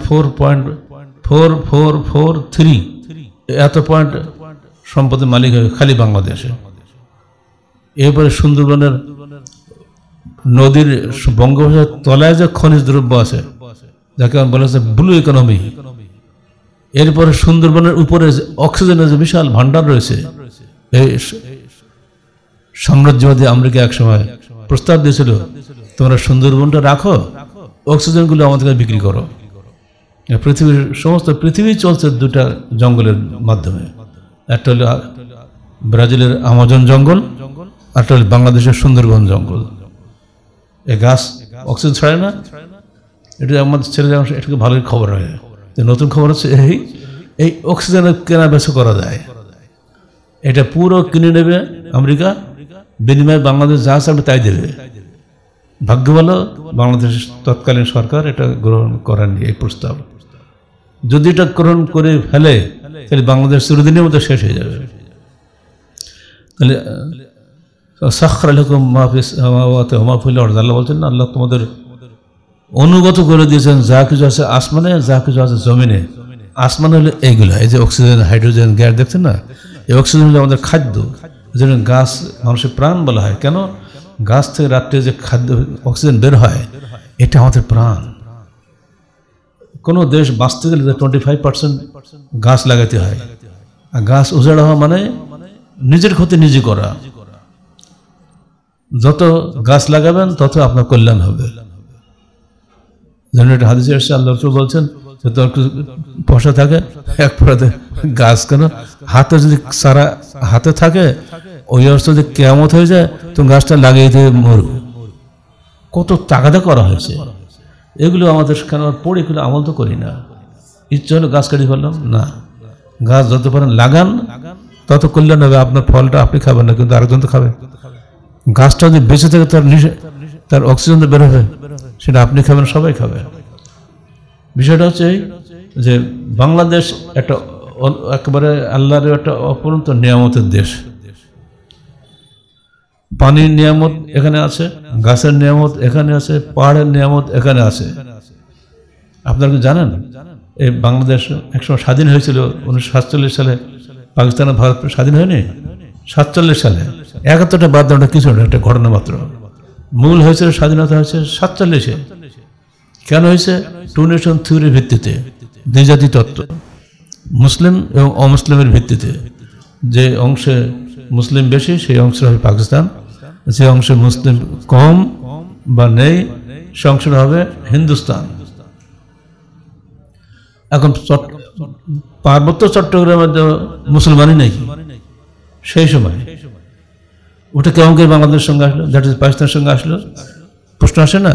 4.4443 এত পয়েন্ট সম্পদের মালিক হয় খালি বাংলাদেশে। এরপরে সুন্দরবনের নদীর বঙ্গোপসাগরের তলায় যে খনিজ দ্রব্য আছে, যাকে বলা হচ্ছে ব্লু ইকোনমি, এরপরে সুন্দরবনের উপরে অক্সিজেনের যে বিশাল ভান্ডার রয়েছে, এই সাম্রাজ্যবাদী আমেরিকা একসময় প্রস্তাব দিয়েছিল, তোমরা সুন্দরবনটা রাখো, অক্সিজেনগুলো আমাদের কাছে বিক্রি করো। পৃথিবীর সমস্ত পৃথিবী চলছে দুটা জঙ্গলের মাধ্যমে, একটা হলো ব্রাজিলের আমাজন জঙ্গল, একটা হলো বাংলাদেশের সুন্দরবন জঙ্গল। এই গাছ অক্সিজেন ছাড়ে না, এটা আমাদের ছেলে এটাকে ভালোই খবর হয়। নতুন খবর হচ্ছে এই অক্সিজেনের কেনা বেচা করা যায়, এটা পুরো কিনে নেবে আমেরিকা, বিনিময়ে বাংলাদেশ যা চাবে তাই দেবে। ভাগ্য ভালো বাংলাদেশের তৎকালীন সরকার এটা গ্রহণ করেননি এই প্রস্তাব। যদি এটা গ্রহণ করে ফেলে তাহলে বাংলাদেশ চিরদিনের মতো শেষ হয়ে যাবে। তাহলে আল্লাহ বলছেন না, আল্লাহ তোমাদের অনুগত করে দিয়েছেন যা কিছু আছে আসমানে, যা কিছু আছে জমিনে। আসমান হলে এইগুলো, এই যে অক্সিজেন, হাইড্রোজেন গ্যাস দেখছেন না, এই অক্সিজেন হলো আমাদের খাদ্য। এই জন্য গাছ মানুষের প্রাণ বলা হয়। কেন? গাছ থেকে রাত্রে যে খাদ্য অক্সিজেন বের হয়, এটা আমাদের প্রাণ। কোনো দেশ বাঁচতে গেলে 25% গাছ লাগাতে হয়, আর গাছ উজাড় হওয়া মানে নিজের ক্ষতি নিজে করা। যত গাছ লাগাবেন তত আপনার কল্যাণ হবে। যেন একটা হাদিসে এসেছে, আল্লাহ রাসূল বলছেন যত পয়সা থাকে এক পড়াতে গাছ, কেন হাতে যদি সারা হাতে থাকে ওই অবস্থা যদি কেয়ামত হয়ে যায় তো গাছটা লাগিয়ে দিয়ে মরু। কত তাগাদা করা হয়েছে, এগুলো আমাদের কেন পড়ে এগুলো আমল তো করি না। ইচ্ছা হলো গাছ কাটি ফেললাম না, গাছ যত পারেন লাগান, তত কল্যাণ হবে। আপনার ফলটা আপনি খাবেন না, কিন্তু আরেকজন তো খাবে। গাছটা যদি বেঁচে থাকে তার অক্সিজেন তো বের হবে, সেটা আপনি খাবেন, সবাই খাবে। বিষয়টা হচ্ছে যে বাংলাদেশ একটা একেবারে আল্লাহর একটা অপরন্ত নিয়ামতের দেশ। পানির নিয়ামত এখানে আছে, গাছের নিয়ামত এখানে আছে, পাহাড়ের নিয়ামত এখানে আছে। আপনারা কি জানেন এই বাংলাদেশ একসময় স্বাধীন হয়েছিল 1947 সালে? পাকিস্তান আর ভারত স্বাধীন হয়নি? 47 সালে 71টা বাদ দেওয়াটা কিছু না, একটা ঘটনা মাত্র। মূল হয়েছে স্বাধীনতা হয়েছে 47-এ। কেন হয়েছে? টু নেশন থিওরির ভিত্তিতে, দুই জাতি তত্ত্ব, মুসলিম এবং অমুসলিমের ভিত্তিতে। যে অংশে মুসলিম বেশি সেই অংশ হবে পাকিস্তান, যে অংশে মুসলিম কম বা নেই সে অংশটা হবে হিন্দুস্তান। এখন পার্বত্য চট্টগ্রামের মুসলমানই নেই সেই সময়, ওটা কেমন করে বাংলাদেশের সঙ্গে আসলো, দ্যাট ইজ পাকিস্তানের সঙ্গে আসলো? প্রশ্ন আসে না?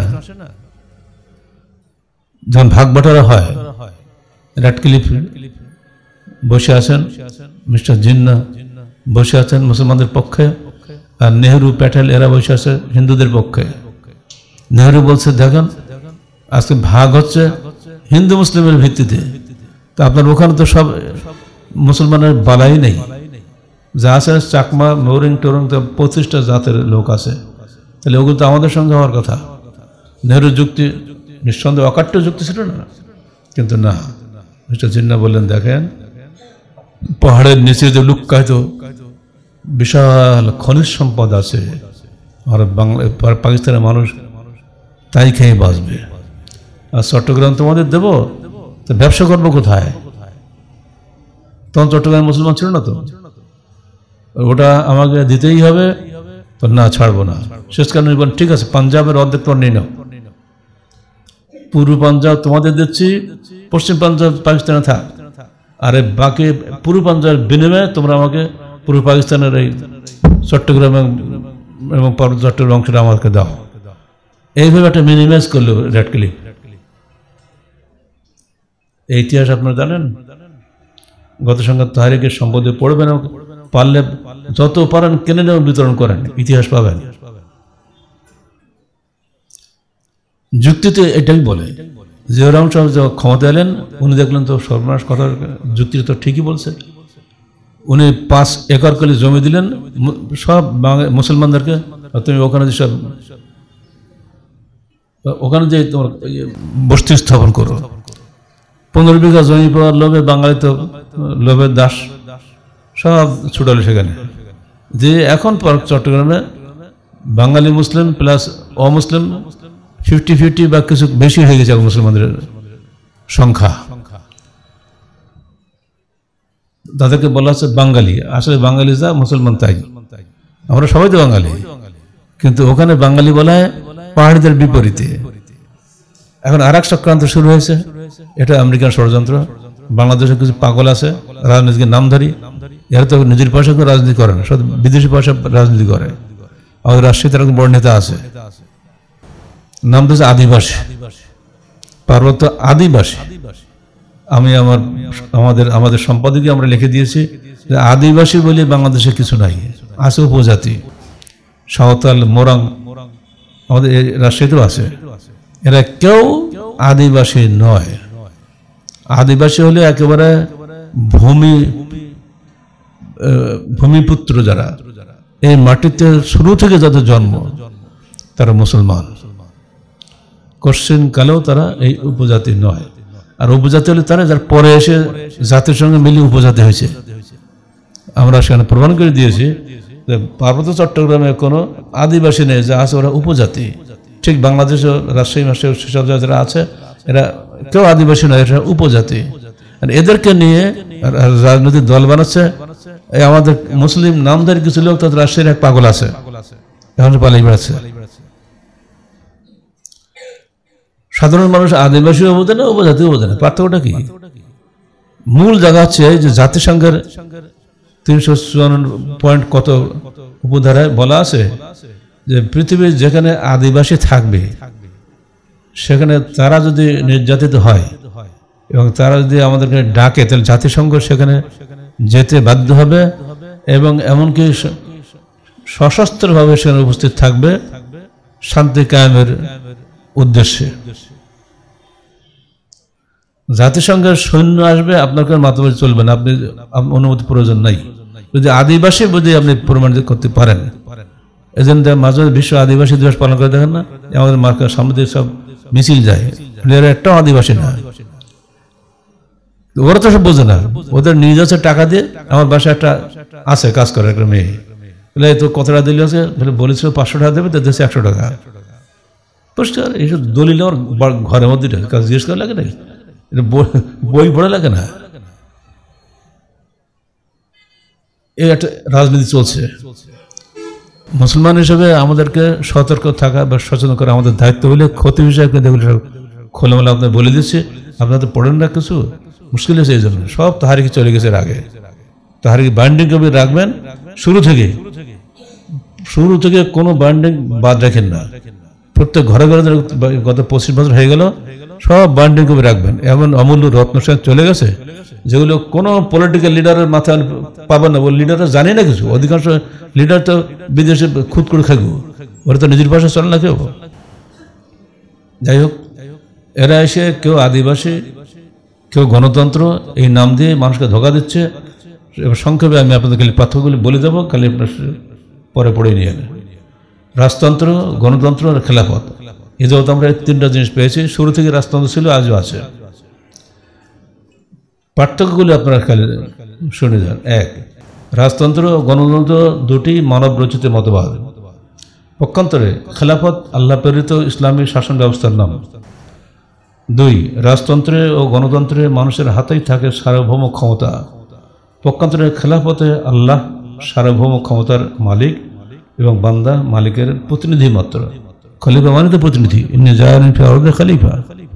যখন ভাগ বাটোয়ারা হয়, র্যাডক্লিফ বসে আছেন, মিস্টার জিন্না বসে আছেন মুসলমানদের পক্ষে, আর নেহরু প্যাটেল এরা বসে আছে হিন্দুদের পক্ষে। নেহরু বলছে দেখেন আজকে ভাগ হচ্ছে হিন্দু মুসলিমের ভিত্তিতে, তো আপনার ওখানে তো সব মুসলমানের বালাই নেই, যা আছে চাকমা মৌরিং টোরিং তো 25টা জাতের লোক আছে, তাহলে ওগুলো তো আমাদের সঙ্গে হওয়ার কথা। নেহরুর যুক্তি নিঃসন্দেহে অকাট্য যুক্তি ছিল না, কিন্তু না, মিস্টার জিন্না বললেন দেখেন পাহাড়ের নিচে যে লুক্কায়িত বিশাল খনিজ সম্পদ আছে, আর পাকিস্তানের মানুষ তাই খেয়ে বাঁচবে, আর চট্টগ্রাম তোমাদের দেব, তো ব্যবসা করবো কোথায়? তখন চট্টগ্রাম মুসলমান ছিল না, তো ওটা আমাকে দিতেই হবে, তো না ছাড়বো না। শেষ কারণে বলেন ঠিক আছে পাঞ্জাবের অর্ধেক তোমার নিয়ে নাও, পূর্ব পাঞ্জাব তোমাদের দিচ্ছি, পশ্চিম পাঞ্জাব পাকিস্তানে থাক, আরে বাকি পূর্ব পাঞ্জাবের বিনিময়ে তোমরা আমাকে পূর্ব পাকিস্তানের এই চট্টগ্রাম এবং পার্বত্য চট্টগ্রাম অংশটা আমাকে দাও। এইভাবে একটা মিনিমাইজ করলো র্যাডক্লিফ। এই ইতিহাস আপনারা জানেন? গত সংঘাত তাহারিকের সম্পদে পড়বেন, পারলে যত পারেন কিনে নেওয়া বিতরণ করেন, ইতিহাস পাবেন। যুক্তিতে এটাই বলে, জিয়াউর সাহেব যখন ক্ষমতা এলেন উনি দেখলেন তো সর্বনাশ, কথার যুক্তি তো ঠিকই বলছে। উনি 5 একর করে জমি দিলেন সব মুসলমানদেরকে, তুমি ওখানে যে সব ওখানে যে তোমার বস্তি স্থাপন করো। 15 বিঘা জমি পাওয়ার লোভে বাঙালি তো লোভের দাস, সব ছুটালো সেখানে। যে এখন চট্টগ্রামে বাঙালি মুসলিম প্লাস অমুসলিম 50-50 বা কিছু বেশি হয়ে গেছে মুসলমানদের সংখ্যা। তাদেরকে বলা হচ্ছে বাঙালি, আসলে বাঙালি যা মুসলমান তাই, আমরা সবাই তো বাঙালি, কিন্তু ওখানে বাঙালি বলা হয় পাহাড়িদের বিপরীতে। এখন আর এক চক্রান্ত শুরু হয়েছে, এটা আমেরিকান ষড়যন্ত্র। বাংলাদেশে কিছু পাগল আছে রাজনীতিকে নামধারী, এরা তো নিজের পয়সা করে রাজনীতি করে না, সব বিদেশি পয়সা রাজনীতি করে। আমাদের রাজশাহীতে এরকম বড় নেতা আছে, নাম তো আদিবাসী, পার্বত্য আদিবাসী। আমি আমাদের সম্পাদকে আমরা লিখে দিয়েছি যে আদিবাসী বলে বাংলাদেশে কিছু নাই, আছে উপজাতি, সাঁওতাল, মোরাং, আমাদের রাজশাহীতেও আছে। এরা কেউ আদিবাসী নয়। আদিবাসী হলে একেবারে ভূমিপুত্র যারা, এই মাটিতে শুরু থেকে যাদের জন্ম তারা মুসলমান, কোশ্চিন কালেও তারা এই উপজাতি নয়। আর উপজাতি হলে তারা যার পরে এসে জাতির সঙ্গে মিলে উপজাতি হয়েছে। আমরা সেখানে প্রমাণ করে দিয়েছি যে পার্বত্য চট্টগ্রামে কোনো আদিবাসী নেই, যা আছে ওরা উপজাতি। ঠিক বাংলাদেশে রাজশাহী মাসে সেসব যারা আছে এরা কেউ আদিবাসী নয়, এরা উপজাতি। আর এদেরকে নিয়ে রাজনৈতিক দল বানাচ্ছে। এই আমাদের মুসলিম নামধারী কিছু লোক, তাদের রাজশাহীর এক পাগল আছে, এখন পালিয়ে বেড়াচ্ছে। সাধারণ মানুষ আদিবাসীও বোঝে না, উপজাতিও বোঝে না, পার্থক্যটা কি? মূল জায়গা হচ্ছে যে জাতিসংঘের 354 পয়েন্ট কত উপধারায় বলা আছে যে পৃথিবীর যেখানে আদিবাসী থাকবে সেখানে তারা যদি নির্যাতিত হয় এবং তারা যদি আমাদেরকে ডাকে, তাহলে জাতিসংঘ সেখানে যেতে বাধ্য হবে এবং এমনকি সশস্ত্রভাবে সেখানে উপস্থিত থাকবে শান্তি কায়েমের উদ্দেশ্যে। জাতিসংঘের সৈন্য আসবে, আপনার কোনো মাতবাড়ি চলবে না, আপনি অনুমতি প্রয়োজন নাই, যদি আদিবাসী বুঝে আপনি প্রমাণিত করতে পারেন। এজন্য মাঝে বিশ্ব আদিবাসী দিবস পালন করে দেখেন না, আমাদের মার্কার সামনে দিয়ে সব মিছিল যায়, একটাও আদিবাসী না। ওরা তো সব বোঝে না, ওদের নিয়ে যাচ্ছে টাকা দিয়ে। আমার বাসায় একটা আছে কাজ করে একটা মেয়ে, বলে তো কত টাকা দিলে আছে, বলেছিল 500 টাকা দেবে, তো দিয়েছে 100 টাকা। পরিষ্কার এইসব দলিল আমার ঘরের মধ্যে কাজ জিজ্ঞেস করা লাগে না, বই পড়া লাগে না। এই একটা রাজনীতি চলছে। মুসলমান হিসেবে আমাদেরকে সতর্ক থাকা বা সচেতন করা আমাদের দায়িত্ব হলে ক্ষতি বিষয়ে খোলামেলা আপনার বলে দিচ্ছি। আপনারা তো পড়েন না কিছু, মুশকিল হয়েছে এই জন্য। সব তাহারিকে চলে গেছে আগে, তাহারিকে বাইন্ডিং কপি রাখবেন শুরু থেকে কোনো বাইন্ডিং বাদ রাখেন না। প্রত্যেক ঘরে ঘরে গত 25 বছর হয়ে গেল, সব বাইন্ডিং কপি রাখবেন। এমন অমূল্য রত্নসান চলে গেছে যেগুলো কোনো পলিটিক্যাল লিডারের মাথায় পাবেন না। ওই লিডাররা জানে না কিছু, অধিকাংশ লিডার তো বিদেশে খুদ করে খাইব, ওরা তো নিজের ভাষা চলে না কেউ। যাই হোক, এরা এসে কেউ আদিবাসী, কেউ গণতন্ত্র এই নাম দিয়ে মানুষকে ধোকা দিচ্ছে। এবার সংক্ষেপে আমি আপনাদের খালি পার্থক্যগুলি বলে দেবো, খালি আপনার পরে পড়ে নিয়ে এলেন। রাজতন্ত্র, গণতন্ত্র আর খেলাফত, এই যেহেতু আমরা 3টা জিনিস পেয়েছি। শুরু থেকে রাজতন্ত্র ছিল, আজও আছে। পার্থক্যগুলি আপনারা খালি শুনে যান। 1, রাজতন্ত্র ও গণতন্ত্র দুটি মানব রচিত মতবাদ। পক্ষান্তরে খেলাফত আল্লাহ প্রেরিত ইসলামী শাসন ব্যবস্থার নাম। 2, রাজতন্ত্রে ও গণতন্ত্রে মানুষের হাতেই থাকে সার্বভৌম ক্ষমতা। পক্ষান্তরে খেলাফতে আল্লাহ সার্বভৌম ক্ষমতার মালিক এবং বান্দা মালিকের প্রতিনিধি মাত্র। খলিফা মানে তো প্রতিনিধি, ইন্নী জাইলুন ফিল আরদি খলিফা।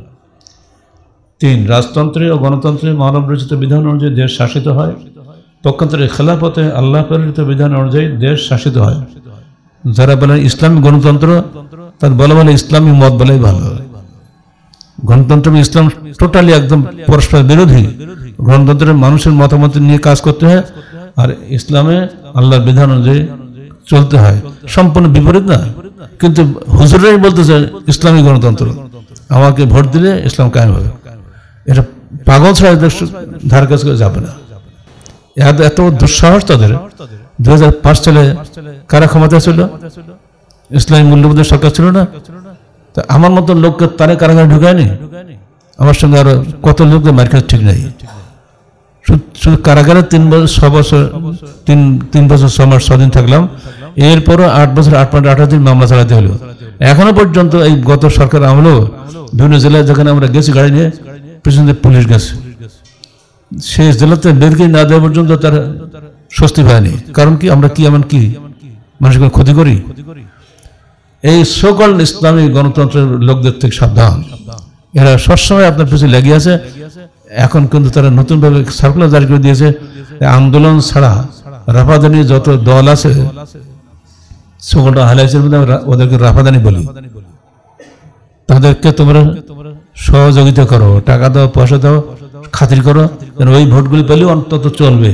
3, রাজতন্ত্রে ও গণতন্ত্রে মানব রচিত বিধান অনুযায়ী দেশ শাসিত হয়। পক্ষান্তরে খেলাফতে আল্লাহ প্রেরিত বিধান অনুযায়ী দেশ শাসিত হয়। যারা বলেন ইসলামী গণতন্ত্র, তার বলা বলে ইসলামী মত বলাই ভালো। গণতন্ত্র ইসলাম টোটালি একদম পরস্পর বিরোধী। গণতন্ত্রের মানুষের মতামত নিয়ে কাজ করতে হয়, আর ইসলামে আল্লাহর বিধান অনুযায়ী চলতে হয়। সম্পূর্ণ বিপরীত না, কিন্তু হুজুরাই বলতেছে ইসলামী গণতন্ত্র, আমাকে ভোট দিলে ইসলাম কায়েম হবে। এটা পাগল ছাড়া ধার কাছে যাবে না। এত দুঃসাহস তাদের। 2005 সালে কারা ক্ষমতা ছিল? ইসলামী মূল্যবোধের সরকার ছিল না? তা আমার মতো লোককে তারা কারাগারে ঢুকায়নি? আমার সঙ্গে আরো কত লোককে মার খাওয়া ঠিক নাই। শুধু কারাগারে 3 বছর 6 বছর 3 বছর 6 মাস 6 দিন থাকলাম। এরপরও 8 বছর 8 দিন মামলা চালাতে হলো। এখনো পর্যন্ত এই গত সরকার আমলেও বিভিন্ন জেলায় যেখানে আমরা গেছি গাড়ি নিয়ে, পিছনে পুলিশ গেছে, সেই জেলাতে বেরকে না দেওয়া পর্যন্ত তারা স্বস্তি পায়নি। কারণ কি? আমরা কি এমন কি মানুষকে ক্ষতি করি? এই সকল ইসলামী গণতন্ত্রের লোকদের থেকে সাবধান। এরা সবসময় আপনার পিছনে লেগে আছে। এখন কিন্তু তারা নতুনভাবে সার্কুলার জারি করে দিয়েছে, আন্দোলন ছাড়া রাফাদানি যত দল আছে সকলটা হালাইসের মধ্যে ওদেরকে রাফাদানি বলি। তাদেরকে তোমরা সহযোগিতা করো, টাকা দাও, পয়সা দাও, খাতির করো, ওই ভোটগুলি পেলেও অন্তত চলবে।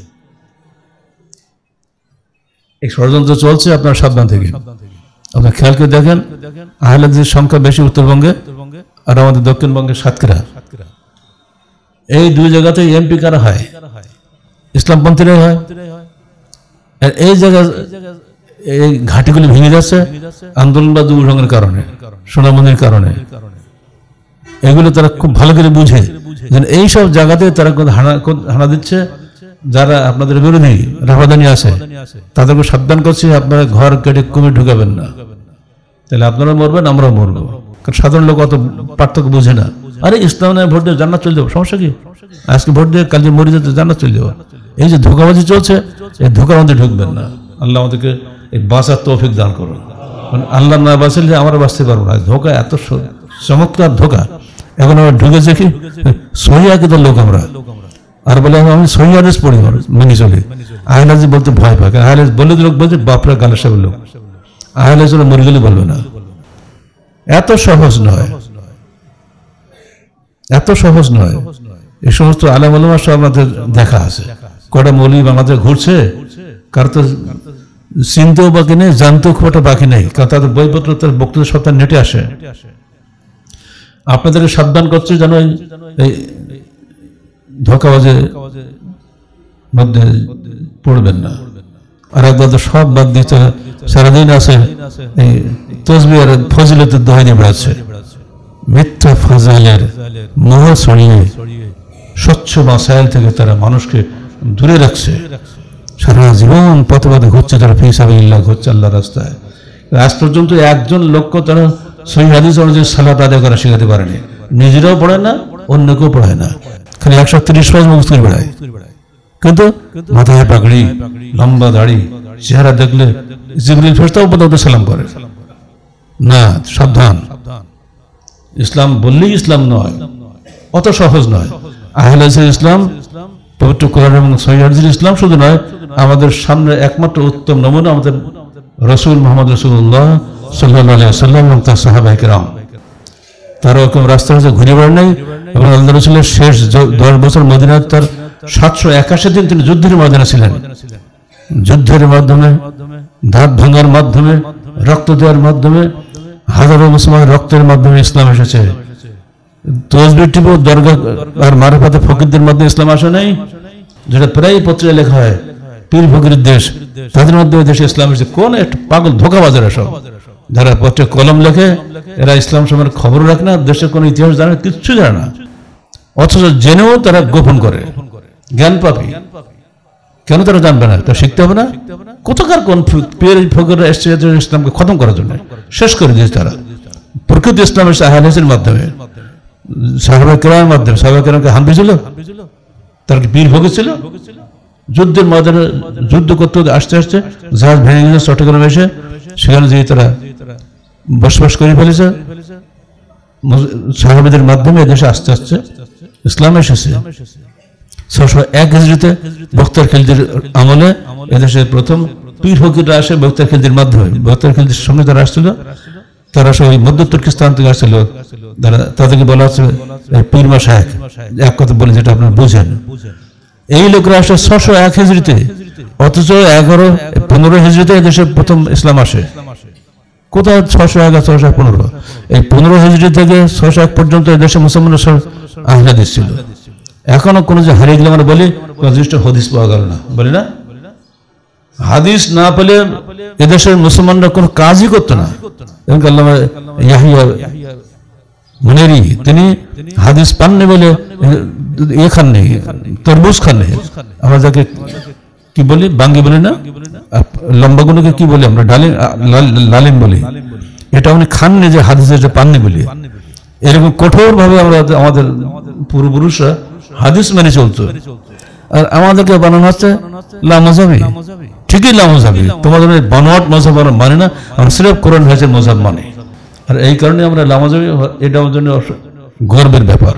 এই ষড়যন্ত্র চলছে, আপনার সাবধান থেকে। আপনার খেয়াল করে দেখেন, আহলাদের সংখ্যা বেশি উত্তরবঙ্গে আর আমাদের দক্ষিণবঙ্গে সাতক্ষীরা। এই 2 জায়গাতে এমপি কারা হয়? ইসলামপন্থীরাই হয়। আর এই জায়গা এই ঘাটিগুলি ভেঙে যাচ্ছে আন্দোলনবাদ উল্লঙ্ঘনের কারণে, সোনামন্দির কারণে। এগুলো তারা খুব ভালো করে বুঝে যে এইসব জায়গাতে তারা হানা দিচ্ছে। যারা আপনাদের বিরোধী রাফাদানি আছে তাদেরকে সাবধান করছি, আপনারা ঘর কেটে কুমির ঢুকাবেন না, তাহলে আপনারা মরবেন, আমরাও মরবো। কারণ সাধারণ লোক অত পার্থক্য বুঝে না। আরে ইসলামে ভোট দিয়ে জান্নাত চলে যাবো, সমস্যা কি? আজকে ভোট দিয়ে কালকে মরে যেতে জান্নাত চলে যাবো। এই যে ধোঁকাবাজি চলছে, এই ধোঁকার মধ্যে ঢুকবেন না। আল্লাহ আমাদেরকে এই বাঁচার তৌফিক দান করুন। আল্লাহ না বাঁচলে আমরা বাঁচতে পারবো না। ধোঁকা এত চমৎকার ধোঁকা। এখন আমরা ঢুকেছে কি সহি আকীদার লোক আমরা, আর বলে আমি সহি হাদিস পড়ি, মেনে চলি। আহলে হাদিস বলতে ভয় পায়। আহলে হাদিস বলে লোক বলছে বাপরা গালের সাহেবের লোক, আহলে হাদিস মরে গেলে বলবে না। এত সহজ নয়, এত সহজ নয়। এই সমস্ত আলেম ওলামা সব আমাদের দেখা আছে। কটা মৌলবি বাংলাদেশে ঘুরছে, কার তো চিনতেও বাকি নেই, জানতেও খুব একটা বাকি নেই, কারণ তাদের বইপত্র, তার বক্তব্য সব তার নেটে আসে। আপনাদেরকে সাবধান করছে যেন এই ধোঁকাবাজের মধ্যে পড়বেন না। আর একবার তো সব বাদ দিতে সারাদিন আছে এই তসবিহ আর ফজিলতের দোহাই দিয়ে বেড়াচ্ছে, মিথ্যা ফাজাইলের মোহ ছড়িয়ে স্বচ্ছ মাসাইল থেকে তারা মানুষকে দূরে রাখছে। সারা জীবন পথে পথে ঘুরছে তারা, ফি সাবিলিল্লাহ ঘুরছে আল্লাহর রাস্তায়। আজ পর্যন্ত একজন লোককে তারা সহিহ হাদিস অনুযায়ী সালাত আদায় করা শেখাতে পারেনি। নিজেরাও পড়ে না, অন্যকেও পড়ায় না, খালি 130 পাঁচ মুখস্থ করে বেড়ায়। কিন্তু মাথায় পাগড়ি, লম্বা দাড়ি, চেহারা দেখলে জিবরিল ফেরেশতাও পর্যন্ত সালাম করে না। সাবধান, ইসলাম বললেই ইসলাম নয়, অত সহজ নয়। আহলে হাদিসের ইসলাম, পবিত্র কোরআন এবং সহিহ হাদিসের ইসলাম শুধু নয়, আমাদের সামনে একমাত্র উত্তম নমুনা আমাদের রাসূল মুহাম্মদ রাসূলুল্লাহ সাল্লাল্লাহু আলাইহি ওয়াসাল্লাম এবং তার সাহাবায়ে কেরাম। তারা ওরকম রাস্তায় ঘুরে বেড়ান নাই। এবং আল্লাহ রাসূলের শেষ 10 বছর মদিনায় তার 781 দিন তিনি যুদ্ধের ময়দানে ছিলেন। যুদ্ধের মাধ্যমে, দাঁত ভাঙার মাধ্যমে, রক্ত দেওয়ার মাধ্যমে, হাজারো মুসলমানের রক্তের মাধ্যমে ইসলাম এসেছে। তসবিহ টিপো, দরগা আর মারিফাতে ফকিরদের মাধ্যমে ইসলাম আসে নাই, যেটা প্রায় পত্রিকায় লেখা হয় পীর ফকিরের দেশ, তাদের মাধ্যমে দেশে ইসলাম এসেছে। কোন একটা পাগল ধোঁকাবাজেরা সব, যারা পত্রে কলম লেখে, এরা ইসলাম সম্পর্কে খবর রাখে না, দেশের কোনো ইতিহাস জানে, কিচ্ছু জানে না, অথচ জেনেও তারা গোপন করে। জ্ঞান পাপী, কেন তারা জানবে না? তা শিখতে হবে না? কোথাকার কোন পীর ফকিররা এসছে ইসলামকে খতম করার জন্য, শেষ করে দিয়েছে তারা। প্রকৃত ইসলাম এসেছে আহলে হাদিসের মাধ্যমে, সাহাবায়ে কেরামের মাধ্যমে। সাহাবায়ে কেরামকে হানফি ছিল? তারা কি পীর ফকির ছিল? যুদ্ধের ময়দানে যুদ্ধ করতে আসতে আসতে জাহাজ ভেঙে গেছে, চট্টগ্রামে এসে সেখানে যেয়ে তারা বসবাস করে ফেলেছে। সাহাবাদের মাধ্যমে এদেশে আস্তে আস্তে ইসলাম এসেছে। 601 হিজরিতে বখতিয়ার খিলজির আমলে এদেশে প্রথম পীর ফকিররা আসে বখতিয়ার খিলজির মাধ্যমে। বখতিয়ার খিলজির সঙ্গে যারা আসছিল, তারা সব মধ্য তুর্কিস্তান থেকে আসছিল। তাদেরকে বলা হচ্ছে পীর মাশায়েখ, এক কথা বলে যেটা আপনারা বুঝেন। এই লোকরা আসে 601 হিজরিতে, অথচ 15 হিজরিতে এদেশে প্রথম ইসলাম আসে। কোথায় 601 615? এই 15 হিজরি থেকে 601 পর্যন্ত এদেশে মুসলমানরা সব আহলে হাদিস ছিল। এখনো কোনো যে হারিয়ে গেলে আমরা বলি হাদিস পাওয়া গেল না, বলি না? হাদিস না পেলে এদেশের মুসলমানরা কোনো কাজই করতো না। এবং আল্লামা ইয়াহিয়া মুনেরি তিনি হাদিস পাননি বলে খাননি, তরমুজ খাননি। আমরা যাকে কি বলি, বাঙ্গি বলি না, লম্বাগুলোকে কি বলি আমরা, লালিম বলি। এটা উনি খাননি যে হাদিসে পাননি বলি। এরকম কঠোর ভাবে আমরা আমাদের পূর্বপুরুষরা হাদিস মেনে চলতো, আর আমাদেরকে বানানো হচ্ছে লামাজাবি। ঠিকই লামাজাবি, তোমাদের বানোয়াট মজহাব আমরা মানে না, আমরা সিরেফ কোরআন হাদিসের মজহাব মানি। আর এই কারণে আমরা লামাজাবি, এটা আমাদের জন্য গর্বের ব্যাপার।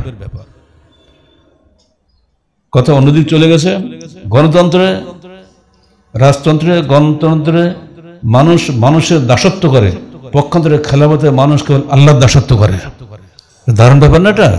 কথা অন্যদিক চলে গেছে। গণতন্ত্রে, রাজতন্ত্রে, গণতন্ত্রে মানুষের দাসত্ব করে, পক্ষান্তরে খেলাফতে মানুষকে আল্লাহর দাসত্ব করে। দারুণ ব্যাপার না এটা?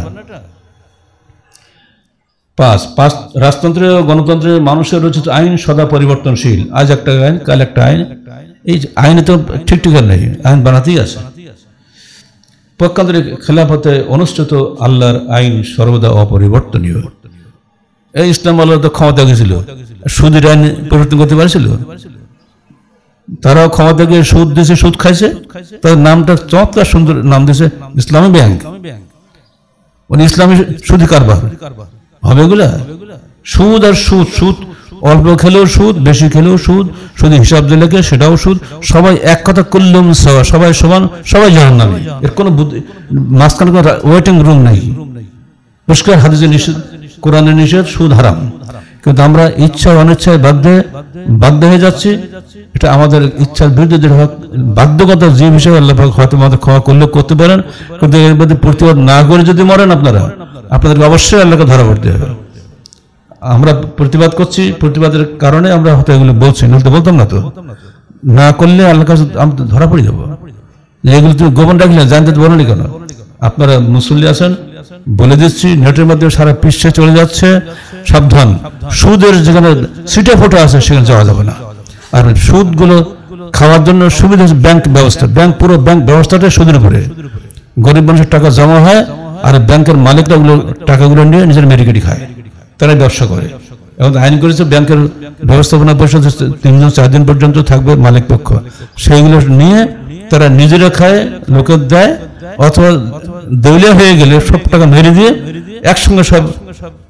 5 রাজতন্ত্রে ও গণতন্ত্রে মানুষের রচিত আইন সদা পরিবর্তনশীল। আজ একটা আইন, কাল একটা আইন। এই আইনে তো ঠিক ঠিকানা নেই, আইন বানাতেই আছে। পক্ষান্তরে খেলাফতে অনুষ্ঠিত আল্লাহর আইন সর্বদা অপরিবর্তনীয়। এই ইসলাম আল্লাহ তো ক্ষমতা গেছিল, সুদের আইন পরিবর্তন করতে পারছিল? তারাও ক্ষমতা গিয়ে সুদ দিয়েছে, সুদ খাইছে, তার নামটা চমৎকার সুন্দর নাম দিয়েছে ইসলামী ব্যাংক। মানে ইসলামী সুদি কারবার হবে এগুলা? সুদ আর সুদ, সুদ অল্প খেলেও সুদ, বেশি খেলেও সুদ, শুধু হিসাব দিলে সেটাও সুদ। সবাই এক কথা করলাম, সবাই সমান, সবাই জাহান্নামী। এর কোনো মাঝখানে কোনো ওয়েটিং রুম নাই। পরিষ্কার হাদিসে নিষেধ, কোরআনে নিষেধ, সুদ হারাম। কিন্তু আমরা ইচ্ছা অনিচ্ছায় বাধ্য হয়ে যাচ্ছি। এটা আমাদের ইচ্ছার বিরুদ্ধে বাধ্যকতা, যে বিষয়ে আল্লাহ হয়তো আমাদের ক্ষমা করলে করতে পারেন, কিন্তু এর মধ্যে প্রতিবাদ না করে যদি মরেন আপনাদেরকে অবশ্যই আল্লাহকে ধরা পড়তে হবে। আমরা প্রতিবাদ করছি, প্রতিবাদের কারণে আমরা হয়তো এগুলো বলছি, নয়তো বলতাম না। তো না করলে আল্লাহর কাছে আমরা ধরা পড়ে যাবো। এগুলো তুমি গোপন রাখলে, জানতে বলেনি কেন? আপনারা মুসল্লি আছেন, বলে দিচ্ছি, নেটের মাধ্যমে সারা বিশ্বে চলে যাচ্ছে। সাবধান, সুদের যেখানে সিটে ফোটা আছে সেখানে যাওয়া যাবে না। আর সুদগুলো খাওয়ার জন্য সুবিধা হচ্ছে ব্যাংক ব্যবস্থা। পুরো ব্যাংক ব্যবস্থাটা সুদের উপরে। গরিব মানুষের টাকা জমা হয়, আর ব্যাংকের মালিকরা টাকাগুলো নিয়ে নিজের মেডিকেটি খায়, তারাই ব্যবসা করে। এবং আইন করেছে ব্যাংকের ব্যবস্থাপনা পরিষদ 3-4 দিন পর্যন্ত থাকবে মালিক পক্ষ। সেইগুলো নিয়ে তারা নিজেরা খায়, লোকের দেয়, অথবা দেউলিয়া হয়ে গেলে সব টাকা মেরে দিয়ে একসঙ্গে সব